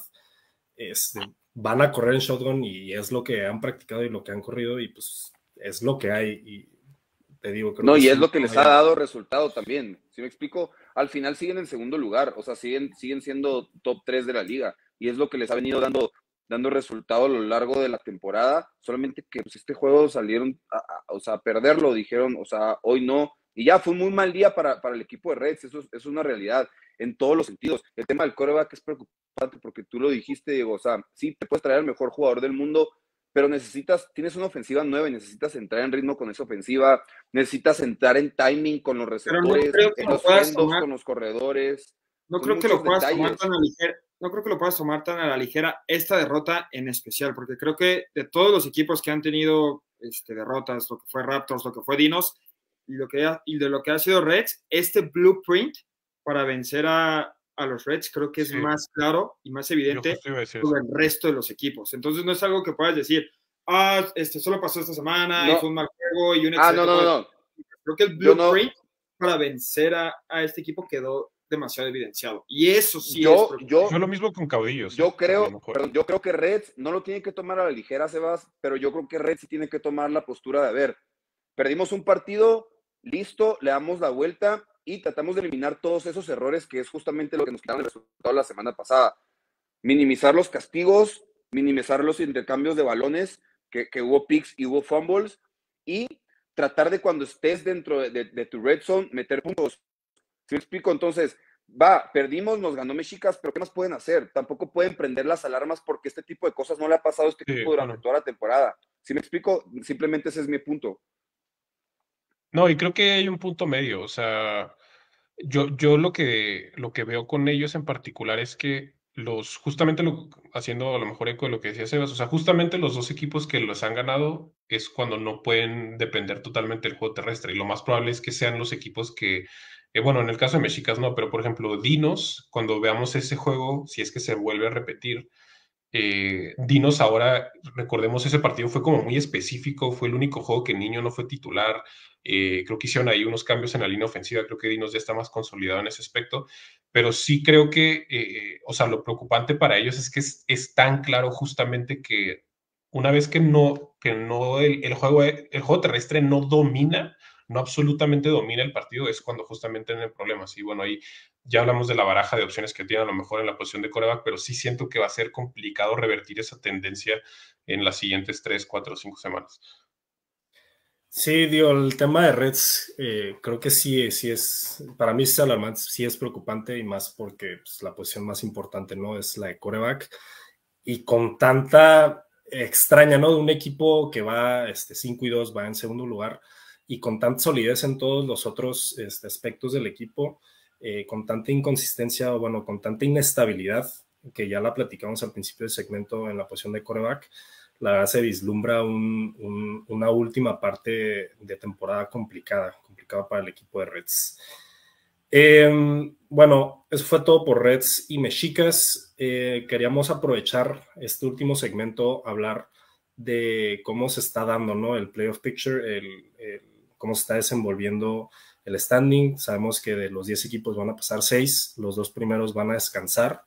es, van a correr en shotgun y es lo que han practicado y lo que han corrido y pues es lo que hay y te digo, creo no, que y sí, es lo que les ya... ha dado resultado también, ¿sí me explico? Al final siguen en segundo lugar, o sea, siguen, siguen siendo top tres de la liga y es lo que les ha venido dando dando resultado a lo largo de la temporada, solamente que pues, este juego salieron, a, a, o sea, a perderlo, dijeron, o sea, hoy no, y ya fue un muy mal día para, para el equipo de Reds, eso, eso es una realidad, en todos los sentidos. El tema del quarterback es preocupante, porque tú lo dijiste, Diego, o sea, sí, te puedes traer al mejor jugador del mundo, pero necesitas, tienes una ofensiva nueva y necesitas entrar en ritmo con esa ofensiva, necesitas entrar en timing con los receptores, no en los handoffs con los corredores. No creo que lo puedas tomar tan a ligera. No creo que lo puedas tomar tan a la ligera esta derrota en especial, porque creo que de todos los equipos que han tenido este, derrotas, lo que fue Raptors, lo que fue Dinos, y, lo que ha, y de lo que ha sido Reds, este blueprint para vencer a, a los Reds creo que es sí. más claro y más evidente sobre el resto de los equipos. Entonces no es algo que puedas decir, ah, este solo pasó esta semana no. y fue un mal juego y un Ah, no, no, no, no. Creo que el blueprint no. para vencer a, a este equipo quedó demasiado evidenciado. Y eso sí yo, es... Yo, yo lo mismo con Caudillos. Yo, ¿eh? creo, perdón, yo creo que Reds no lo tiene que tomar a la ligera, Sebas, pero yo creo que Reds sí tiene que tomar la postura de, a ver, perdimos un partido, listo, le damos la vuelta y tratamos de eliminar todos esos errores, que es justamente lo que nos quitaron el resultado la semana pasada. Minimizar los castigos, minimizar los intercambios de balones, que, que hubo picks y hubo fumbles, y tratar de cuando estés dentro de, de, de tu red zone, meter puntos. ¿Sí me explico? Entonces, va, perdimos, nos ganó Mexicas, pero ¿qué más pueden hacer? Tampoco pueden prender las alarmas porque este tipo de cosas no le ha pasado a este equipo sí, durante bueno. toda la temporada. ¿Sí me explico? Simplemente ese es mi punto. No, y creo que hay un punto medio. O sea, yo, yo lo, que, lo que veo con ellos en particular es que los, justamente lo, haciendo a lo mejor eco de lo que decía Sebas, o sea, justamente los dos equipos que los han ganado es cuando no pueden depender totalmente del juego terrestre. Y lo más probable es que sean los equipos que, eh, bueno, en el caso de Mexicas no, pero por ejemplo, Dinos, cuando veamos ese juego, si es que se vuelve a repetir, Eh, Dinos ahora, recordemos, ese partido fue como muy específico, fue el único juego que Niño no fue titular, eh, creo que hicieron ahí unos cambios en la línea ofensiva, creo que Dinos ya está más consolidado en ese aspecto, pero sí creo que, eh, o sea, lo preocupante para ellos es que es, es tan claro justamente que una vez que no, que no el, el, juego, el juego terrestre no domina, no absolutamente domina el partido, es cuando justamente tienen problemas. Y bueno, ahí ya hablamos de la baraja de opciones que tiene a lo mejor en la posición de quarterback, pero sí siento que va a ser complicado revertir esa tendencia en las siguientes tres, cuatro, cinco semanas. Sí, digo, el tema de Reds eh, creo que sí, sí es, para mí es alarmante, sí es preocupante y más porque pues, la posición más importante, ¿no? Es la de quarterback y con tanta extraña, ¿no? De un equipo que va este, cinco y dos, va en segundo lugar y con tanta solidez en todos los otros este, aspectos del equipo, eh, con tanta inconsistencia, o bueno, con tanta inestabilidad, que ya la platicamos al principio del segmento en la posición de quarterback, la verdad se vislumbra un, un, una última parte de temporada complicada, complicada para el equipo de Reds. Eh, bueno, eso fue todo por Reds y Mexicas. Eh, queríamos aprovechar este último segmento, hablar de cómo se está dando, ¿no? El playoff picture, el, el, cómo se está desenvolviendo el standing. Sabemos que de los diez equipos van a pasar seis, los dos primeros van a descansar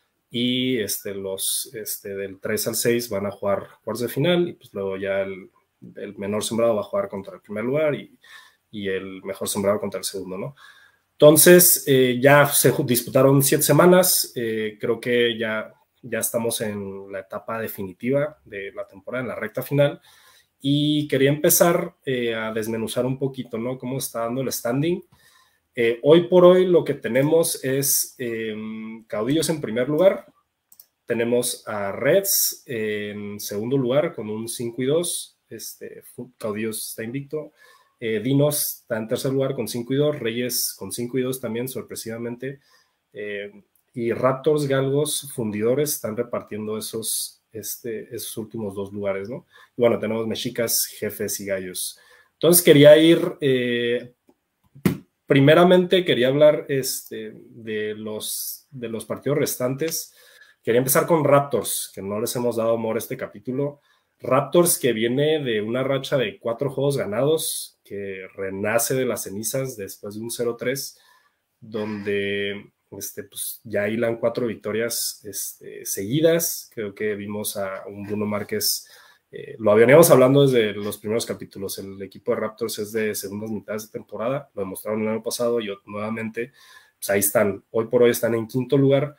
y este, los este, del tres al seis van a jugar cuartos de final y pues luego ya el, el menor sembrado va a jugar contra el primer lugar y, y el mejor sembrado contra el segundo, ¿no? Entonces, eh, ya se disputaron siete semanas, eh, creo que ya, ya estamos en la etapa definitiva de la temporada, en la recta final, y quería empezar eh, a desmenuzar un poquito, ¿no? Cómo está dando el standing. Eh, hoy por hoy lo que tenemos es eh, Caudillos en primer lugar, tenemos a Reds en segundo lugar con un cinco y dos, este, Caudillos está invicto. Eh, Dinos está en tercer lugar con cinco y dos, Reyes con cinco y dos también, sorpresivamente. Eh, y Raptors, Galgos, Fundidores están repartiendo esos, este, esos últimos dos lugares, ¿no? Y bueno, tenemos Mexicas, Jefes y Gallos. Entonces quería ir, eh, primeramente quería hablar este, de, los, de los partidos restantes. Quería empezar con Raptors, que no les hemos dado amor a este capítulo. Raptors que viene de una racha de cuatro juegos ganados, que renace de las cenizas después de un cero tres, donde este, pues, ya hilan cuatro victorias este, seguidas. Creo que vimos a un Bruno Márquez, eh, lo veníamos hablando desde los primeros capítulos, el equipo de Raptors es de segundas mitades de temporada, lo demostraron el año pasado y nuevamente, pues ahí están, hoy por hoy están en quinto lugar.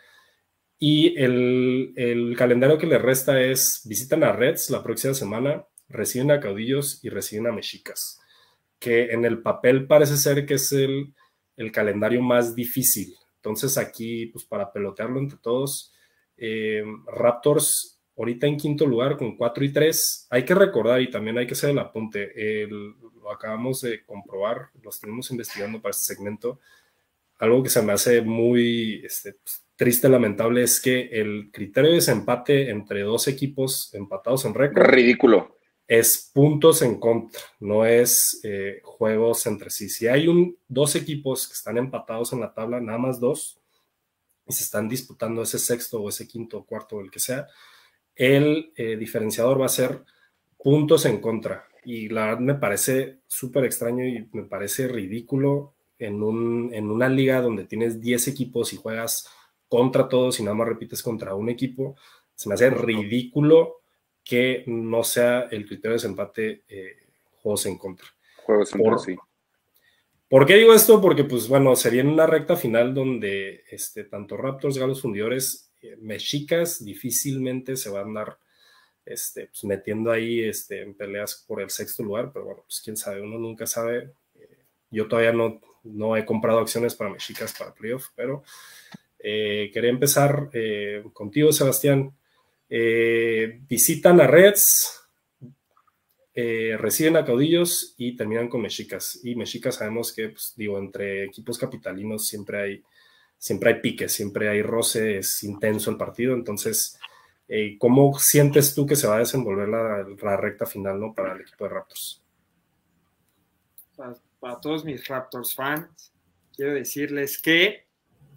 Y el, el calendario que les resta es, visitan a Reds la próxima semana, reciben a Caudillos y reciben a Mexicas, que en el papel parece ser que es el, el calendario más difícil. Entonces aquí, pues para pelotearlo entre todos, eh, Raptors ahorita en quinto lugar con cuatro y tres. Hay que recordar, y también hay que hacer el apunte, el, lo acabamos de comprobar, lo estuvimos investigando para este segmento. Algo que se me hace muy este, pues, triste, lamentable, es que el criterio de desempate entre dos equipos empatados en récord ridículo. Es puntos en contra, no es eh, juegos entre sí. Si hay un, dos equipos que están empatados en la tabla, nada más dos, y se están disputando ese sexto o ese quinto o cuarto, o el que sea, el eh, diferenciador va a ser puntos en contra. Y la verdad me parece súper extraño y me parece ridículo en, un, en una liga donde tienes diez equipos y juegas contra todos y nada más repites contra un equipo. Se me hace ridículo que no sea el criterio de desempate eh, juegos en contra. Juegos en contra, sí. ¿Por qué digo esto? Porque, pues, bueno, se viene una recta final donde este, tanto Raptors, Galos, Fundidores, eh, Mexicas difícilmente se van a andar este, pues, metiendo ahí este, en peleas por el sexto lugar, pero bueno, pues quién sabe, uno nunca sabe. Eh, yo todavía no, no he comprado acciones para Mexicas para playoff, pero eh, quería empezar eh, contigo, Sebastián. Eh, visitan a Reds, eh, reciben a Caudillos y terminan con Mexicas. Y Mexicas sabemos que, pues, digo, entre equipos capitalinos siempre hay, siempre hay piques, siempre hay roce, es intenso el partido. Entonces, eh, ¿cómo sientes tú que se va a desenvolver la, la recta final, ¿no? Para el equipo de Raptors? Para, para todos mis Raptors fans, quiero decirles que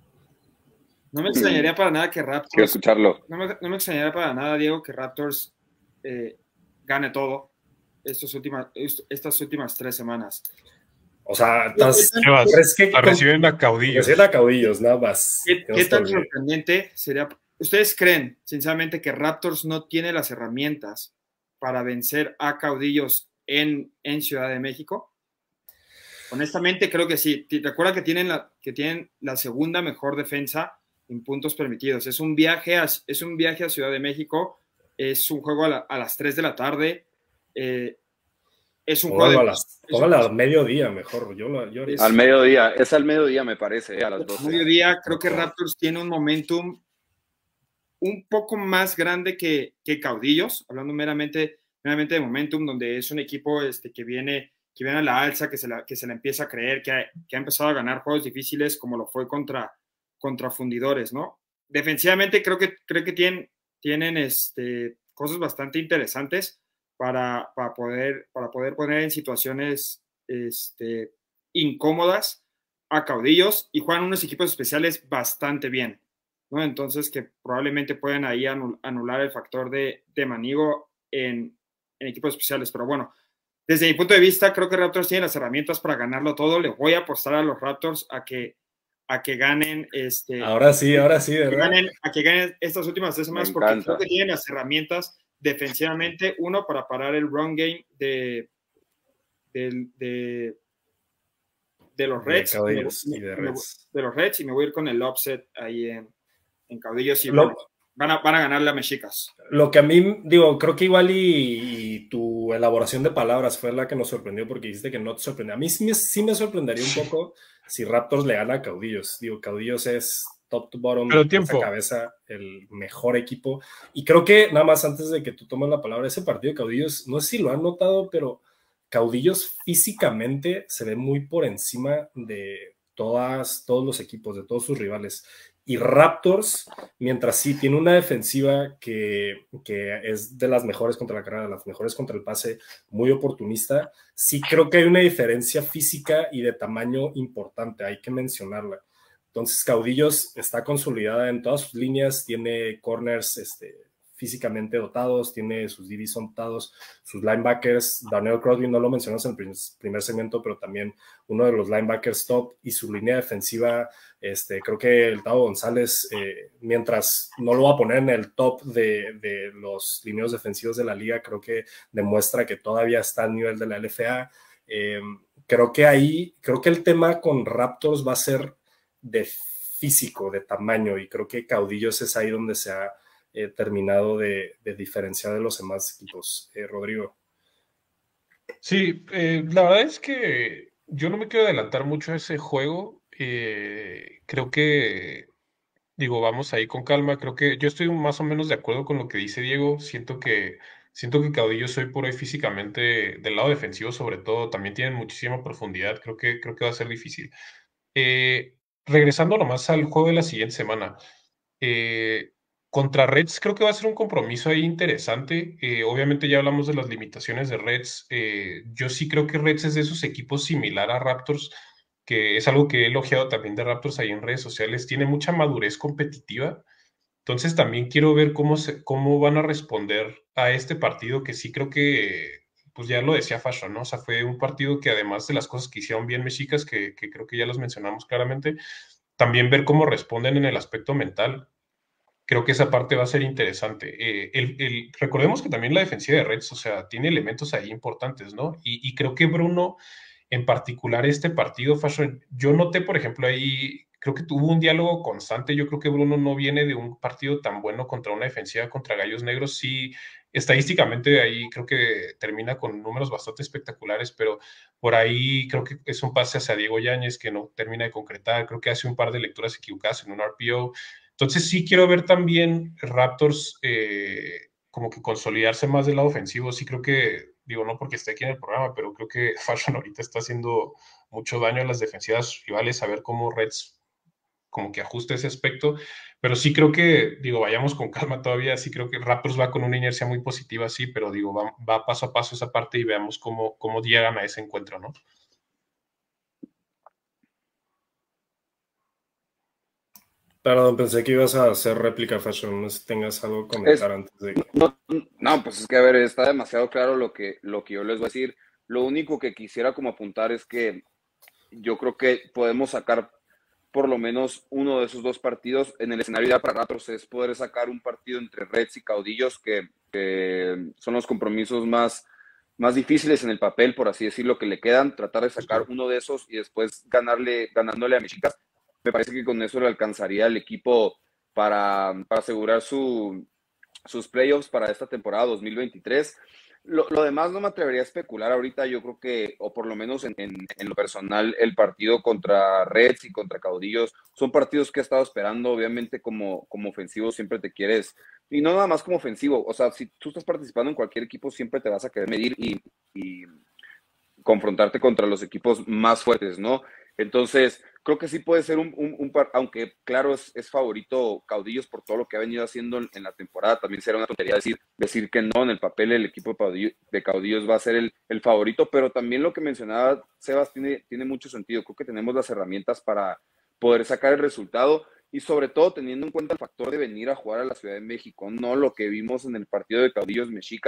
no me extrañaría para nada que Raptors... Quiero escucharlo. No me, no me extrañaría para nada, Diego, que Raptors eh, gane todo estos últimas, estas últimas tres semanas. O sea, ¿estás, ¿crees que reciben a Caudillos? Reciben a Caudillos, nada más. ¿Qué, ¿qué tan sorprendente sería? ¿Ustedes creen, sinceramente, que Raptors no tiene las herramientas para vencer a Caudillos en, en Ciudad de México? Honestamente, creo que sí. Recuerda que tienen la, que tienen la segunda mejor defensa en puntos permitidos. Es un viaje a, es un viaje a Ciudad de México, es un juego a, la, a las tres de la tarde, eh, es un póngalo juego de... A las, póngalo al mediodía mejor. Yo, yo es, al mediodía, es al mediodía me parece, eh, a las doce. Al mediodía, creo que Raptors tiene un momentum un poco más grande que, que Caudillos, hablando meramente, meramente de momentum, donde es un equipo este, que viene... que viene a la alza, que se la, que se la empieza a creer, que ha, que ha empezado a ganar juegos difíciles como lo fue contra, contra Fundidores, ¿no? Defensivamente creo que, creo que tienen, tienen este, cosas bastante interesantes para, para, poder, para poder poner en situaciones este, incómodas a Caudillos y juegan unos equipos especiales bastante bien, ¿no? Entonces que probablemente puedan ahí anul, anular el factor de, de Manigo en, en equipos especiales, pero bueno, desde mi punto de vista, creo que Raptors tiene las herramientas para ganarlo todo. Le voy a apostar a los Raptors a que, a que ganen. Este, ahora sí, ahora sí, ¿verdad? Que ganen, a que ganen estas últimas tres semanas, porque creo que tienen las herramientas defensivamente. Uno, para parar el run game de, de, de, de los Reds. De, Caudillos y de, Reds. de los Reds, y me voy a ir con el upset ahí en, en Caudillos. Y bueno, van, a, van a ganar las Mexicas. Lo que a mí, digo, creo que igual y, y tu elaboración de palabras fue la que nos sorprendió, porque dijiste que no te sorprendió. A mí sí me, sí me sorprendería un poco si Raptors le gana a Caudillos. Digo, Caudillos es top to bottom, pero tiempo. cabeza, el mejor equipo. Y creo que, nada más antes de que tú tomes la palabra, ese partido de Caudillos, no sé si lo han notado, pero Caudillos físicamente se ve muy por encima de todas, todos los equipos, de todos sus rivales. Y Raptors, mientras sí tiene una defensiva que, que es de las mejores contra la carrera, de las mejores contra el pase, muy oportunista, sí creo que hay una diferencia física y de tamaño importante, hay que mencionarla. Entonces, Caudillos está consolidada en todas sus líneas, tiene corners este, físicamente dotados, tiene sus D Bs dotados, sus linebackers. Darnell Crosby no lo mencionamos en el primer segmento, pero también uno de los linebackers top, y su línea defensiva, este, creo que el Tavo González, eh, mientras no lo va a poner en el top de, de los lineos defensivos de la liga, creo que demuestra que todavía está al nivel de la L F A. Eh, creo que ahí, creo que el tema con Raptors va a ser de físico, de tamaño, y creo que Caudillos es ahí donde se ha eh, terminado de, de diferenciar de los demás equipos. Eh, Rodrigo. Sí, eh, la verdad es que yo no me quiero adelantar mucho a ese juego. Eh, creo que, digo, vamos ahí con calma. Creo que yo estoy más o menos de acuerdo con lo que dice Diego. Siento que, siento que Caudillos hoy por hoy físicamente, del lado defensivo sobre todo, también tienen muchísima profundidad. Creo que, creo que va a ser difícil. Eh, regresando nomás al juego de la siguiente semana. Eh, contra Reds creo que va a ser un compromiso ahí interesante. Eh, obviamente ya hablamos de las limitaciones de Reds. Eh, yo sí creo que Reds es de esos equipos similar a Raptors, que es algo que he elogiado también de Raptors ahí en redes sociales. Tiene mucha madurez competitiva. Entonces también quiero ver cómo, se, cómo van a responder a este partido, que sí creo que, pues ya lo decía Fashion, ¿no? O sea, fue un partido que además de las cosas que hicieron bien Mexicas, que, que creo que ya las mencionamos claramente, también ver cómo responden en el aspecto mental. Creo que esa parte va a ser interesante. Eh, el, el, recordemos que también la defensiva de Reds, o sea, tiene elementos ahí importantes, ¿no? Y, y creo que Bruno, en particular este partido, Fashion, yo noté, por ejemplo, ahí, creo que tuvo un diálogo constante. Yo creo que Bruno no viene de un partido tan bueno contra una defensiva contra Gallos Negros. Sí, estadísticamente ahí creo que termina con números bastante espectaculares, pero por ahí creo que es un pase hacia Diego Yáñez que no termina de concretar. Creo que hace un par de lecturas equivocadas en un R P O. Entonces sí quiero ver también Raptors eh, como que consolidarse más del lado ofensivo. Sí creo que, digo, no porque esté aquí en el programa, pero creo que Fashion ahorita está haciendo mucho daño a las defensivas rivales, a ver cómo Reds como que ajusta ese aspecto. Pero sí creo que, digo, vayamos con calma todavía. Sí creo que Raptors va con una inercia muy positiva, sí, pero digo, va, va paso a paso esa parte y veamos cómo, cómo llegan a ese encuentro, ¿no? Perdón, pensé que ibas a hacer réplica, Fashion. No sé si tengas algo que comentar es, antes de... No, no, pues es que, a ver, está demasiado claro lo que, lo que yo les voy a decir. Lo único que quisiera como apuntar es que yo creo que podemos sacar por lo menos uno de esos dos partidos. En el escenario ya para Raptors es poder sacar un partido entre Reds y Caudillos, que, que son los compromisos más, más difíciles en el papel, por así decirlo, que le quedan. Tratar de sacar uno de esos y después ganarle, ganándole a Mexicas. Me parece que con eso le alcanzaría al equipo para, para asegurar su, sus playoffs para esta temporada dos mil veintitrés. Lo, lo demás no me atrevería a especular ahorita. Yo creo que, o por lo menos en, en, en lo personal, el partido contra Reds y contra Caudillos son partidos que he estado esperando. Obviamente como, como ofensivo siempre te quieres, y no nada más como ofensivo, o sea, si tú estás participando en cualquier equipo siempre te vas a querer medir y, y confrontarte contra los equipos más fuertes, ¿no? Entonces, creo que sí puede ser un, un, un par, aunque claro es, es favorito Caudillos por todo lo que ha venido haciendo en, en la temporada. También será una tontería decir, decir que no, en el papel el equipo de Caudillos, de Caudillos va a ser el, el favorito, pero también lo que mencionaba Sebas tiene, tiene mucho sentido. Creo que tenemos las herramientas para poder sacar el resultado y sobre todo teniendo en cuenta el factor de venir a jugar a la Ciudad de México, no lo que vimos en el partido de Caudillos Mexicas.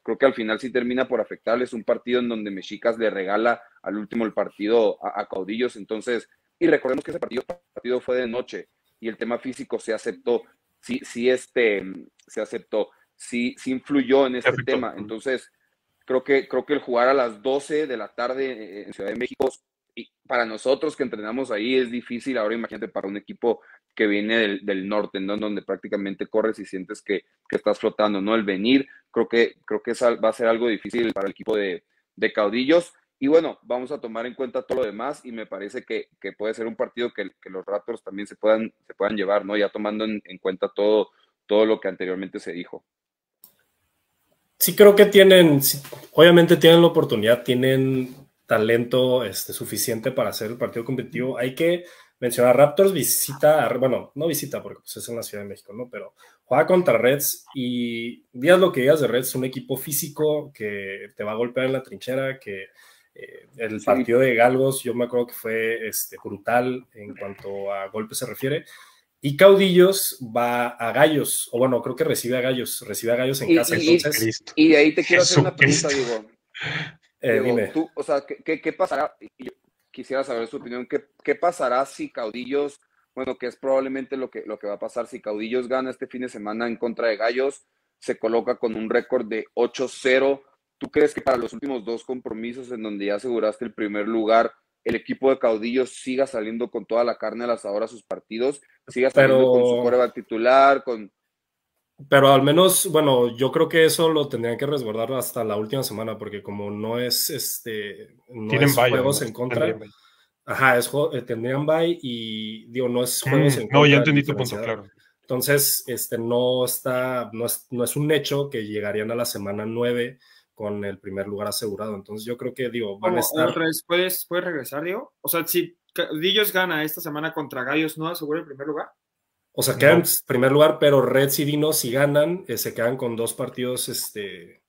creo que al final sí termina por afectarles un partido en donde Mexicas le regala al último el partido a, a Caudillos, entonces, y recordemos que ese partido, partido fue de noche y el tema físico se aceptó, sí, sí, este, se aceptó, sí, sí influyó en este tema, entonces creo que, creo que el jugar a las doce de la tarde en Ciudad de México, y para nosotros que entrenamos ahí es difícil, ahora imagínate para un equipo que viene del, del norte, ¿no? Donde prácticamente corres y sientes que, que estás flotando, ¿no? El venir, creo que, creo que esa va a ser algo difícil para el equipo de, de Caudillos. Y bueno, vamos a tomar en cuenta todo lo demás y me parece que, que puede ser un partido que, que los Raptors también se puedan, se puedan llevar, ¿no? Ya tomando en, en cuenta todo, todo lo que anteriormente se dijo. Sí, creo que tienen, sí, obviamente tienen la oportunidad, tienen talento este, suficiente para hacer el partido competitivo. Hay que mencionar, Raptors visita, bueno, no visita porque pues, es en la Ciudad de México, ¿no? Pero juega contra Reds y digas lo que digas de Reds, un equipo físico que te va a golpear en la trinchera, que eh, el sí. partido de Galgos, yo me acuerdo que fue este, brutal en cuanto a golpes se refiere. Y Caudillos va a Gallos, o bueno, creo que recibe a Gallos, recibe a Gallos en y, casa. Y, entonces, y de ahí te quiero hacer una pregunta, Diego. Eh, Diego, dime. Tú, o sea, ¿qué, qué, qué pasará? Yo quisiera saber su opinión. ¿Qué, ¿Qué pasará si Caudillos, bueno, que es probablemente lo que, lo que va a pasar, si Caudillos gana este fin de semana en contra de Gallos, se coloca con un récord de ocho cero? ¿Tú crees que para los últimos dos compromisos en donde ya aseguraste el primer lugar, el equipo de Caudillos siga saliendo con toda la carne al asador a sus partidos? ¿Siga saliendo Pero... con su quarterback titular, con... Pero al menos, bueno, yo creo que eso lo tendrían que resguardar hasta la última semana, porque como no es este, no Tienen es bye, juegos ¿no? en contra. Ajá, es, tendrían bye y digo, no es juegos mm, en contra. No, ya entendí tu punto, claro. Entonces, este, no está, no es, no es un hecho que llegarían a la semana nueve con el primer lugar asegurado. Entonces, yo creo que, digo, van a estar. Otra vez, ¿puedes, ¿puedes regresar, Diego? O sea, si Caudillos gana esta semana contra Gallos, ¿no asegura el primer lugar? O sea, quedan no. en primer lugar, pero Reds y Dinos, si ganan, eh, se quedan con dos partidos, este...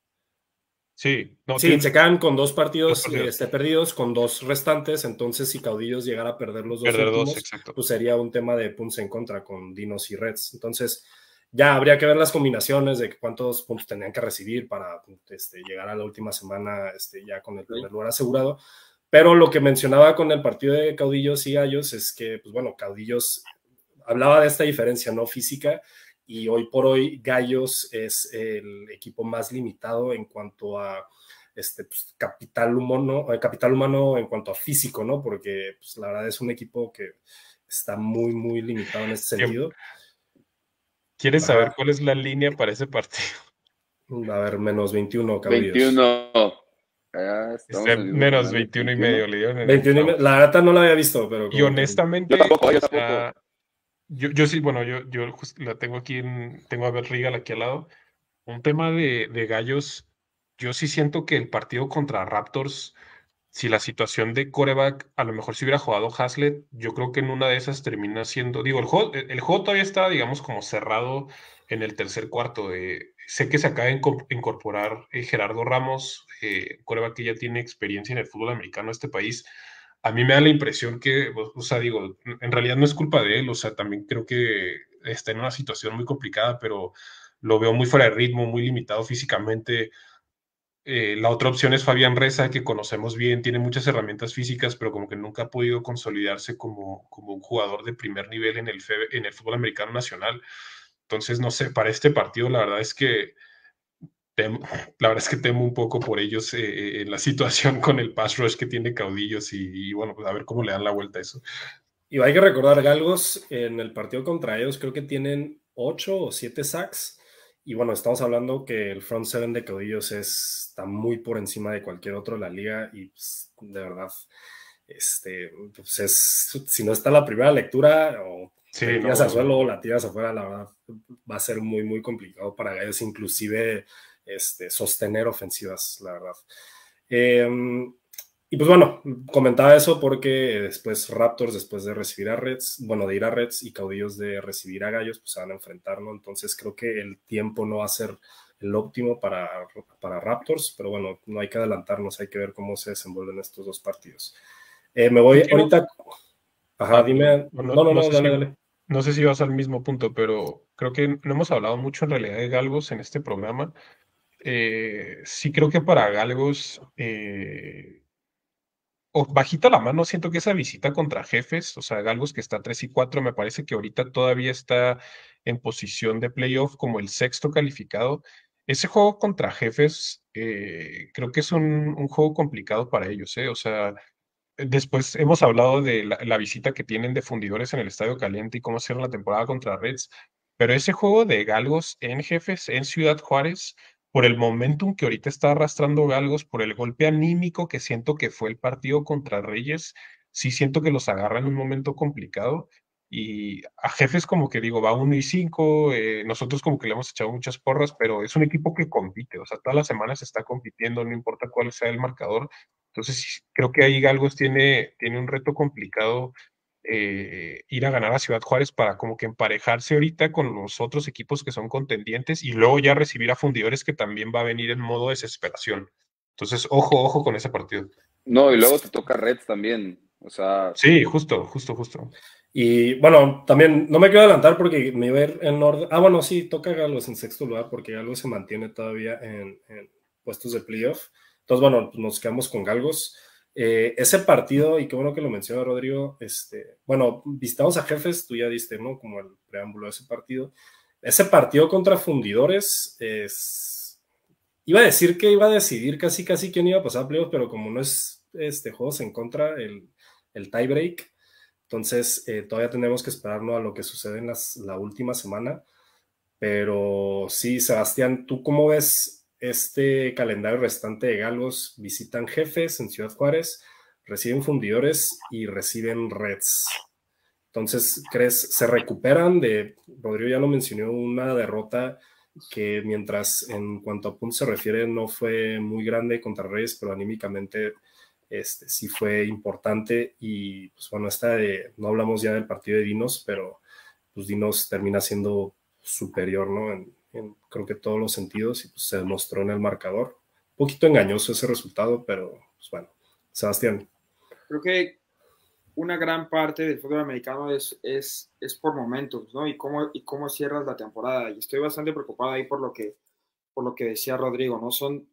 Sí, no, sí tiene... se quedan con dos partidos, dos partidos. Este, perdidos, con dos restantes, entonces si Caudillos llegara a perder los dos perder últimos, dos, pues sería un tema de puntos en contra con Dinos y Reds. Entonces, ya habría que ver las combinaciones de cuántos puntos tendrían que recibir para este, llegar a la última semana este, ya con el primer lugar asegurado. Pero lo que mencionaba con el partido de Caudillos y Gallos es que, pues bueno, Caudillos... hablaba de esta diferencia no física y hoy por hoy Gallos es el equipo más limitado en cuanto a este, pues, capital, humano, capital humano en cuanto a físico, ¿no? Porque pues, la verdad es un equipo que está muy, muy limitado en este sentido. ¿Quieres Ajá. saber cuál es la línea para ese partido? A ver, menos veintiuno, Caudillos. veintiuno. Ah, este, menos veintiuno y medio. Le dieron veintiuno y medio. La verdad no la había visto, pero... Y honestamente... Yo tampoco, yo tampoco. O sea, Yo, yo sí, bueno, yo, yo la tengo aquí, en, tengo a ver Rigal aquí al lado. Un tema de, de Gallos, yo sí siento que el partido contra Raptors, si la situación de quarterback, a lo mejor si hubiera jugado Haslett, yo creo que en una de esas termina siendo, digo, el juego, el juego todavía está, digamos, como cerrado en el tercer cuarto. Eh, sé que se acaba de incorporar eh, Gerardo Ramos, eh, quarterback que ya tiene experiencia en el fútbol americano de este país. A mí me da la impresión que, o sea, digo, en realidad no es culpa de él, o sea, también creo que está en una situación muy complicada, pero lo veo muy fuera de ritmo, muy limitado físicamente. Eh, la otra opción es Fabián Reza, que conocemos bien, tiene muchas herramientas físicas, pero como que nunca ha podido consolidarse como, como un jugador de primer nivel en el, en el fútbol americano nacional. Entonces, no sé, para este partido la verdad es que Temo, la verdad es que temo un poco por ellos eh, en la situación con el pass rush que tiene Caudillos y, y bueno, pues a ver cómo le dan la vuelta a eso. Y hay que recordar, Galgos en el partido contra ellos creo que tienen ocho o siete sacks y bueno, estamos hablando que el front seven de Caudillos es, está muy por encima de cualquier otro de la liga y pues, de verdad, este, pues es, si no está la primera lectura o sí, la tiras no, al suelo o la tiras afuera, la verdad va a ser muy, muy complicado para Gallos, inclusive Este, sostener ofensivas, la verdad. Eh, y pues bueno, comentaba eso porque después Raptors, después de recibir a Reds, bueno, de ir a Reds y Caudillos de recibir a Gallos, pues se van a enfrentar, ¿no? Entonces creo que el tiempo no va a ser el óptimo para, para Raptors, pero bueno, no hay que adelantarnos, hay que ver cómo se desenvuelven estos dos partidos. Eh, me voy ahorita... Ajá, ah, dime... No, no, no, no, no sé dale, si, dale. No sé si vas al mismo punto, pero creo que no hemos hablado mucho en realidad de Galgos en este programa. Eh, sí creo que para Galgos, eh, o bajita la mano, siento que esa visita contra Jefes, o sea, Galgos que está tres y cuatro, me parece que ahorita todavía está en posición de playoff como el sexto calificado. Ese juego contra Jefes, eh, creo que es un, un juego complicado para ellos, ¿eh? O sea, después hemos hablado de la, la visita que tienen de Fundidores en el Estadio Caliente y cómo cierran la temporada contra Reds, pero ese juego de Galgos en Jefes, en Ciudad Juárez, por el momentum que ahorita está arrastrando Galgos, por el golpe anímico que siento que fue el partido contra Reyes, sí siento que los agarra en un momento complicado. Y a Jefes como que digo, va uno y cinco, eh, nosotros como que le hemos echado muchas porras, pero es un equipo que compite, o sea, todas las semanas está compitiendo, no importa cuál sea el marcador. Entonces, creo que ahí Galgos tiene, tiene un reto complicado, eh, ir a ganar a Ciudad Juárez para como que emparejarse ahorita con los otros equipos que son contendientes y luego ya recibir a Fundidores que también va a venir en modo desesperación. Entonces, ojo, ojo con ese partido. No, y luego te toca Reds también. O sea. Sí, justo, justo, justo. Y bueno, también no me quiero adelantar porque me iba a ir en orden. Ah, bueno, sí, toca Galgos en sexto lugar porque Galgos se mantiene todavía en, en puestos de playoff. Entonces, bueno, pues nos quedamos con Galgos. Eh, ese partido, y qué bueno que lo menciona Rodrigo, este, bueno, visitamos a Jefes, tú ya diste, ¿no? Como el preámbulo de ese partido. Ese partido contra Fundidores es... Iba a decir que iba a decidir casi casi quién iba a pasar a playoff, pero como no es este, juegos en contra, el, el tiebreak, entonces eh, todavía tenemos que esperarnos a lo que sucede en las, la última semana. Pero sí, Sebastián, ¿tú cómo ves este calendario restante de Galgos? Visitan Jefes en Ciudad Juárez, reciben Fundidores y reciben Reds. Entonces, ¿crees se recuperan de, Rodrigo ya lo mencionó, una derrota que mientras en cuanto a puntos se refiere no fue muy grande contra Reyes, pero anímicamente este, sí fue importante? Y pues bueno, esta de, no hablamos ya del partido de Dinos, pero pues Dinos termina siendo superior, ¿no? En, en creo que todos los sentidos, y pues se demostró en el marcador. Un poquito engañoso ese resultado, pero pues bueno. Sebastián. Creo que una gran parte del fútbol americano es, es, es por momentos, ¿no? Y cómo, y cómo cierras la temporada. Y estoy bastante preocupado ahí por lo que, por lo que decía Rodrigo, ¿no? Son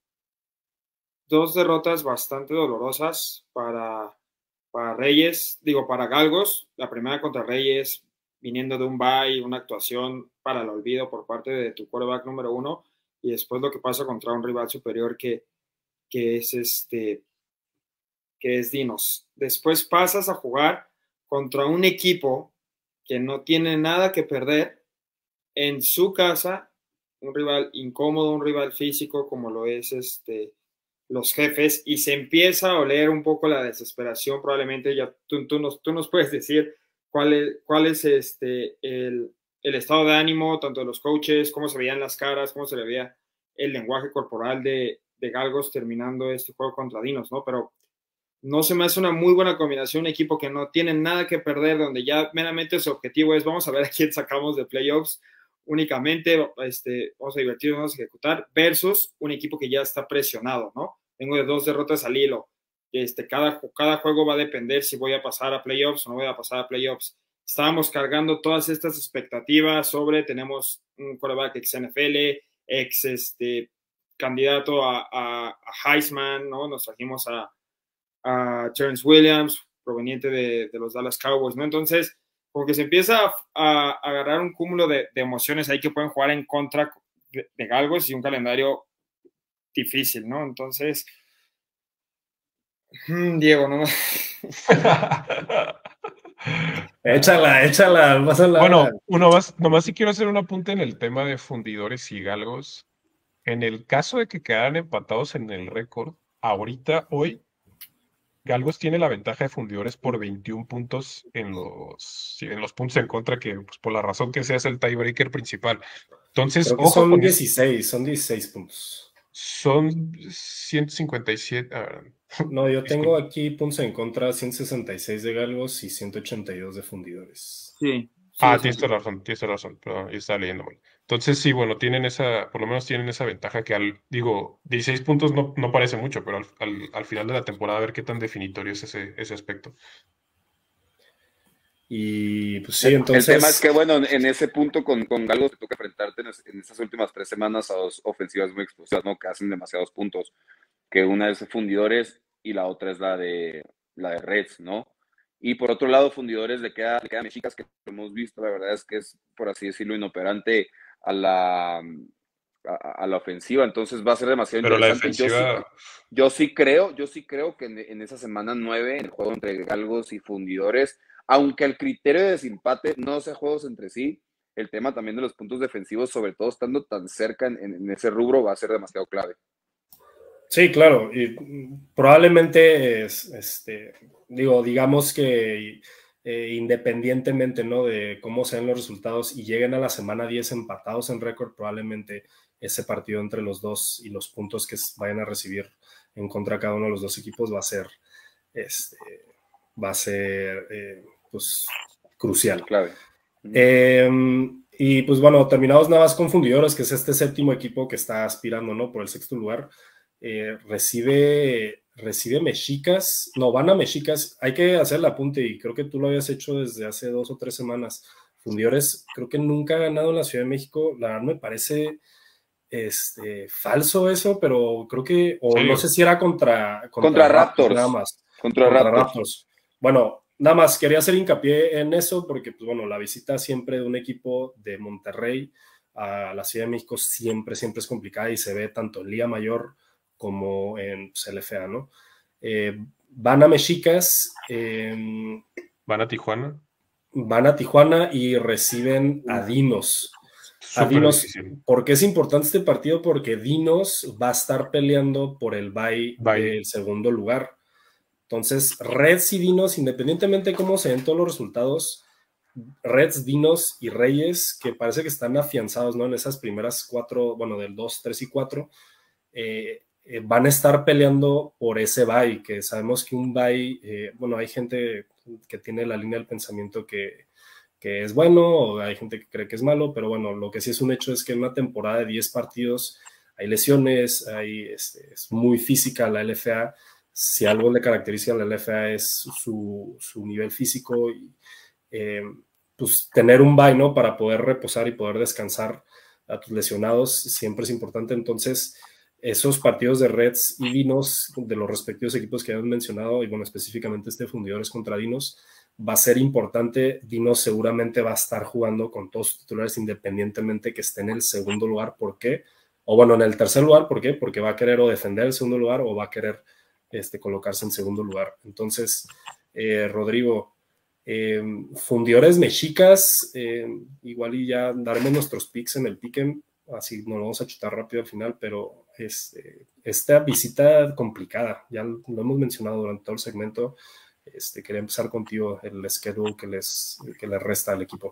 dos derrotas bastante dolorosas para, para Reyes, digo, para Galgos. La primera contra Reyes, viniendo de un bye, una actuación para el olvido por parte de tu quarterback número uno, y después lo que pasa contra un rival superior que, que es este que es Dinos. Después pasas a jugar contra un equipo que no tiene nada que perder en su casa, un rival incómodo, un rival físico como lo es este, los Jefes, y se empieza a oler un poco la desesperación. Probablemente ya tú, tú, nos, tú nos puedes decir cuál es, cuál es este, el, el estado de ánimo tanto de los coaches, cómo se veían las caras, cómo se le veía el lenguaje corporal de, de Galgos terminando este juego contra Dinos, ¿no? Pero no se me hace una muy buena combinación, un equipo que no tiene nada que perder, donde ya meramente su objetivo es vamos a ver a quién sacamos de playoffs únicamente, este, vamos a divertirnos, vamos a ejecutar, versus un equipo que ya está presionado, ¿no? Vengo de dos derrotas al hilo, este, cada, cada juego va a depender si voy a pasar a playoffs o no voy a pasar a playoffs. Estábamos cargando todas estas expectativas sobre, tenemos un quarterback ex N F L, ex este, candidato a, a, a Heisman, ¿no? Nos trajimos a a Terrence Williams, proveniente de, de los Dallas Cowboys, ¿no? Entonces, como que se empieza a, a, a agarrar un cúmulo de, de emociones ahí que pueden jugar en contra de, de Galgos y un calendario difícil, ¿no? Entonces, mmm, Diego, no Échala, échala, pásala. Bueno, uno más, nomás sí quiero hacer un apunte en el tema de Fundidores y Galgos. En el caso de que quedaran empatados en el récord, ahorita, hoy, Galgos tiene la ventaja de Fundidores por veintiún puntos en los, en los puntos en contra, que pues, por la razón que sea es el tiebreaker principal. Entonces, Creo que ojo son con dieciséis, son dieciséis puntos. Son ciento cincuenta y siete. Ah, no, yo tengo aquí puntos en contra, ciento sesenta y seis de Galgos y ciento ochenta y dos de Fundidores. Sí. Sí, ah, sí, tienes sí. toda la razón, tienes toda la razón, pero yo estaba leyendo mal. Entonces, sí, bueno, tienen esa, por lo menos tienen esa ventaja que al, digo, dieciséis puntos no, no parece mucho, pero al, al, al final de la temporada a ver qué tan definitorio es ese, ese aspecto. Y pues sí, entonces... El tema es que, bueno, en ese punto con, con Galgos te toca enfrentarte en, es, en estas últimas tres semanas a dos ofensivas muy explosivas, ¿no? Que hacen demasiados puntos. Que una es Fundidores y la otra es la de, la de Reds, ¿no? Y por otro lado, Fundidores le queda, le queda Mexicas, que hemos visto, la verdad es que es, por así decirlo, inoperante a la, a, a la ofensiva, entonces va a ser demasiado Pero la interesante. defensiva... Yo sí, yo sí creo, yo sí creo que en, en esa semana nueve, en el juego entre Galgos y Fundidores, aunque el criterio de desempate no sea juegos entre sí, el tema también de los puntos defensivos, sobre todo estando tan cerca en, en ese rubro, va a ser demasiado clave. Sí, claro, y probablemente, es, este, digo, digamos que eh, independientemente, ¿no?, de cómo sean los resultados y lleguen a la semana diez empatados en récord, probablemente ese partido entre los dos y los puntos que vayan a recibir en contra de cada uno de los dos equipos va a ser, este, va a ser, eh, pues, crucial. Clave. Eh, y pues bueno, terminados nada más con Fundidores, que es este séptimo equipo que está aspirando, ¿no?, por el sexto lugar. Eh, recibe, recibe Mexicas, no, van a Mexicas, hay que hacer el apunte y creo que tú lo habías hecho desde hace dos o tres semanas. Fundidores creo que nunca ha ganado en la Ciudad de México, la verdad me parece este, falso eso, pero creo que, o sí. no sé si era contra, contra, contra Raptors, Raptors, nada más, contra, contra Raptors. Raptors. Bueno, nada más quería hacer hincapié en eso porque, pues bueno, la visita siempre de un equipo de Monterrey a la Ciudad de México siempre, siempre es complicada y se ve tanto en Liga Mayor como en pues, L F A, ¿no? Eh, van a Mexicas. Eh, van a Tijuana. Van a Tijuana y reciben a Dinos. A Dinos, ¿por qué es importante este partido? Porque Dinos va a estar peleando por el bye, bye. del segundo lugar. Entonces, Reds y Dinos, independientemente de cómo se den todos los resultados, Reds, Dinos y Reyes, que parece que están afianzados, ¿no?, en esas primeras cuatro, bueno, del dos, tres y cuatro, eh, eh, van a estar peleando por ese bye, que sabemos que un bye, eh, bueno, hay gente que tiene la línea del pensamiento que, que es bueno, o hay gente que cree que es malo, pero bueno, lo que sí es un hecho es que en una temporada de diez partidos hay lesiones, hay, este, es muy física la L F A. Si algo le caracteriza a la L F A es su, su nivel físico y eh, pues tener un bye, ¿no?, para poder reposar y poder descansar a tus lesionados siempre es importante. Entonces esos partidos de Reds y Dinos de los respectivos equipos que habían mencionado, y bueno, específicamente este Fundidores contra Dinos, va a ser importante. Dinos seguramente va a estar jugando con todos sus titulares independientemente que esté en el segundo lugar. ¿Por qué? O bueno, en el tercer lugar, ¿por qué? Porque va a querer o defender el segundo lugar o va a querer este, colocarse en segundo lugar. Entonces, eh, Rodrigo, eh, Fundidores Mexicas, eh, igual y ya daremos nuestros picks en el piquen, así nos vamos a chutar rápido al final, pero este, esta visita complicada, ya lo hemos mencionado durante todo el segmento. Este, quería empezar contigo, el schedule que les, que les resta al equipo.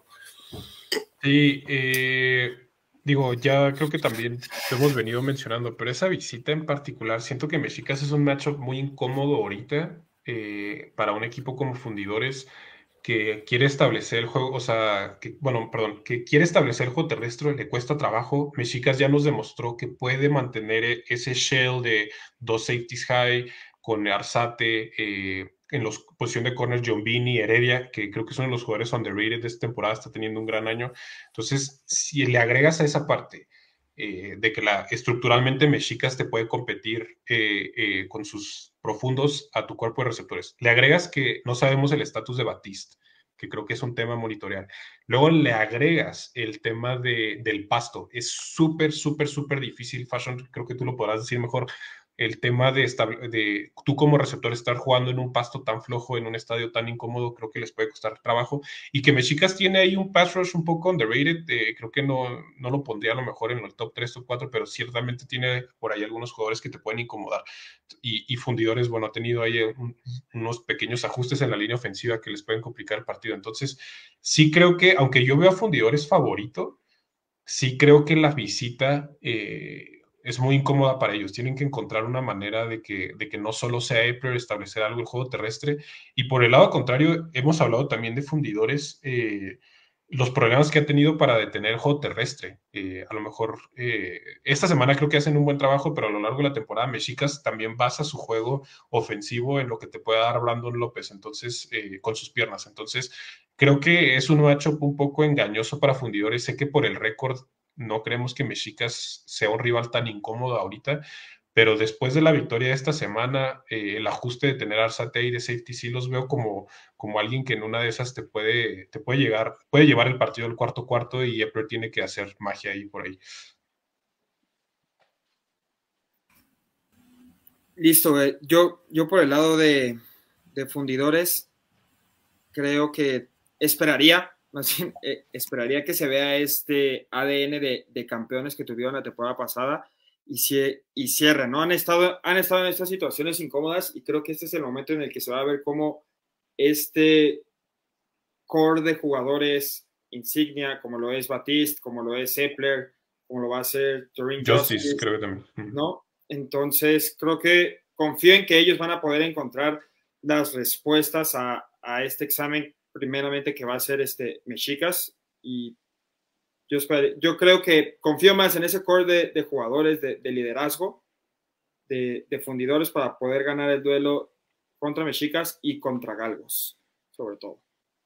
Sí, eh, digo, ya creo que también lo hemos venido mencionando, pero esa visita en particular, siento que Mexicas es un matchup muy incómodo ahorita eh, para un equipo como Fundidores que quiere establecer el juego, o sea, que, bueno, perdón, que quiere establecer el juego terrestre, le cuesta trabajo. Mexicas ya nos demostró que puede mantener ese shell de dos safeties high con Arzate, eh, en la posición de corner Giombini, Heredia, que creo que son los jugadores underrated de esta temporada, está teniendo un gran año. Entonces, si le agregas a esa parte eh, de que la, estructuralmente Mexicas te puede competir eh, eh, con sus profundos a tu cuerpo de receptores, le agregas que no sabemos el estatus de Batiste, que creo que es un tema a monitorear. Luego le agregas el tema de, del pasto. Es súper, súper, súper difícil, Fashion, creo que tú lo podrás decir mejor, el tema de, de tú como receptor estar jugando en un pasto tan flojo, en un estadio tan incómodo, creo que les puede costar trabajo. Y que Mexicas tiene ahí un pass rush un poco underrated, eh, creo que no, no lo pondría a lo mejor en el top tres o cuatro, pero ciertamente tiene por ahí algunos jugadores que te pueden incomodar. Y, y Fundidores, bueno, ha tenido ahí un, unos pequeños ajustes en la línea ofensiva que les pueden complicar el partido. Entonces, sí creo que, aunque yo veo a Fundidores favorito, sí creo que la visita eh, es muy incómoda para ellos. Tienen que encontrar una manera de que, de que no solo sea April establecer algo el juego terrestre. Y por el lado contrario, hemos hablado también de Fundidores, eh, los problemas que ha tenido para detener el juego terrestre. Eh, a lo mejor eh, esta semana creo que hacen un buen trabajo, pero a lo largo de la temporada Mexicas también basa su juego ofensivo en lo que te puede dar Brandon López, entonces, eh, con sus piernas. Entonces, Creo que es un matchup un poco engañoso para Fundidores. Sé que por el récord no creemos que Mexicas sea un rival tan incómodo ahorita, pero después de la victoria de esta semana, eh, el ajuste de tener a Arzate y de safety sí los veo como, como alguien que en una de esas te puede, te puede llegar, puede llevar el partido al cuarto cuarto y Epler tiene que hacer magia ahí por ahí. Listo, güey. Yo, yo por el lado de, de Fundidores, creo que esperaría, más bien, eh, esperaría que se vea este A D N de, de campeones que tuvieron la temporada pasada y, cie, y cierren, ¿no? Han estado, han estado en estas situaciones incómodas y creo que este es el momento en el que se va a ver cómo este core de jugadores insignia, como lo es Batiste, como lo es Epler, como lo va a hacer Torin Justice, Justice, creo que también. ¿no? Entonces, creo que confío en que ellos van a poder encontrar las respuestas a, a este examen, primeramente que va a ser este Mexicas, y yo, espero, yo creo que confío más en ese core de, de jugadores de, de liderazgo, de, de Fundidores, para poder ganar el duelo contra Mexicas y contra Galgos, sobre todo.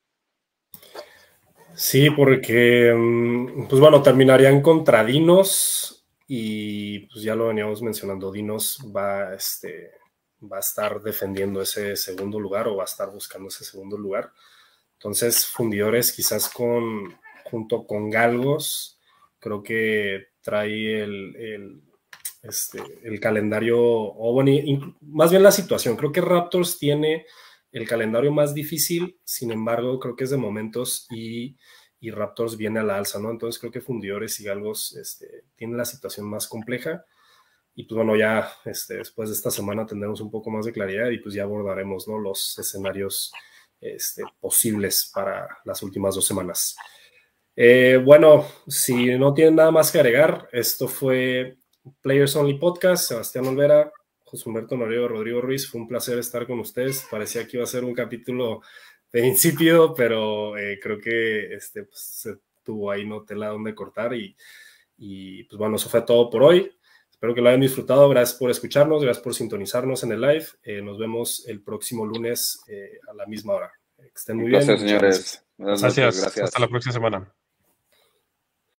Sí, porque, pues bueno, terminarían contra Dinos y pues ya lo veníamos mencionando, Dinos va, este, va a estar defendiendo ese segundo lugar o va a estar buscando ese segundo lugar. Entonces, Fundidores quizás con, junto con Galgos, creo que trae el, el, este, el calendario, o bueno, más bien la situación. Creo que Raptors tiene el calendario más difícil, sin embargo, creo que es de momentos y, y Raptors viene a la alza, ¿no? Entonces creo que Fundidores y Galgos este, tienen la situación más compleja. Y pues bueno, ya este, después de esta semana tendremos un poco más de claridad y pues ya abordaremos, ¿no?, los escenarios este, posibles para las últimas dos semanas. Eh, bueno, si no tienen nada más que agregar, esto fue Players Only Podcast. Sebastián Olvera, José Humberto Noriego, Rodrigo Ruiz, fue un placer estar con ustedes. Parecía que iba a ser un capítulo de insípido, pero eh, creo que este, pues, se tuvo ahí no tela donde cortar y, y pues bueno, eso fue todo por hoy. Espero que lo hayan disfrutado. Gracias por escucharnos, gracias por sintonizarnos en el live. Eh, nos vemos el próximo lunes eh, a la misma hora. Que estén muy bien. Gracias, señores. Gracias. Gracias. Hasta la próxima semana.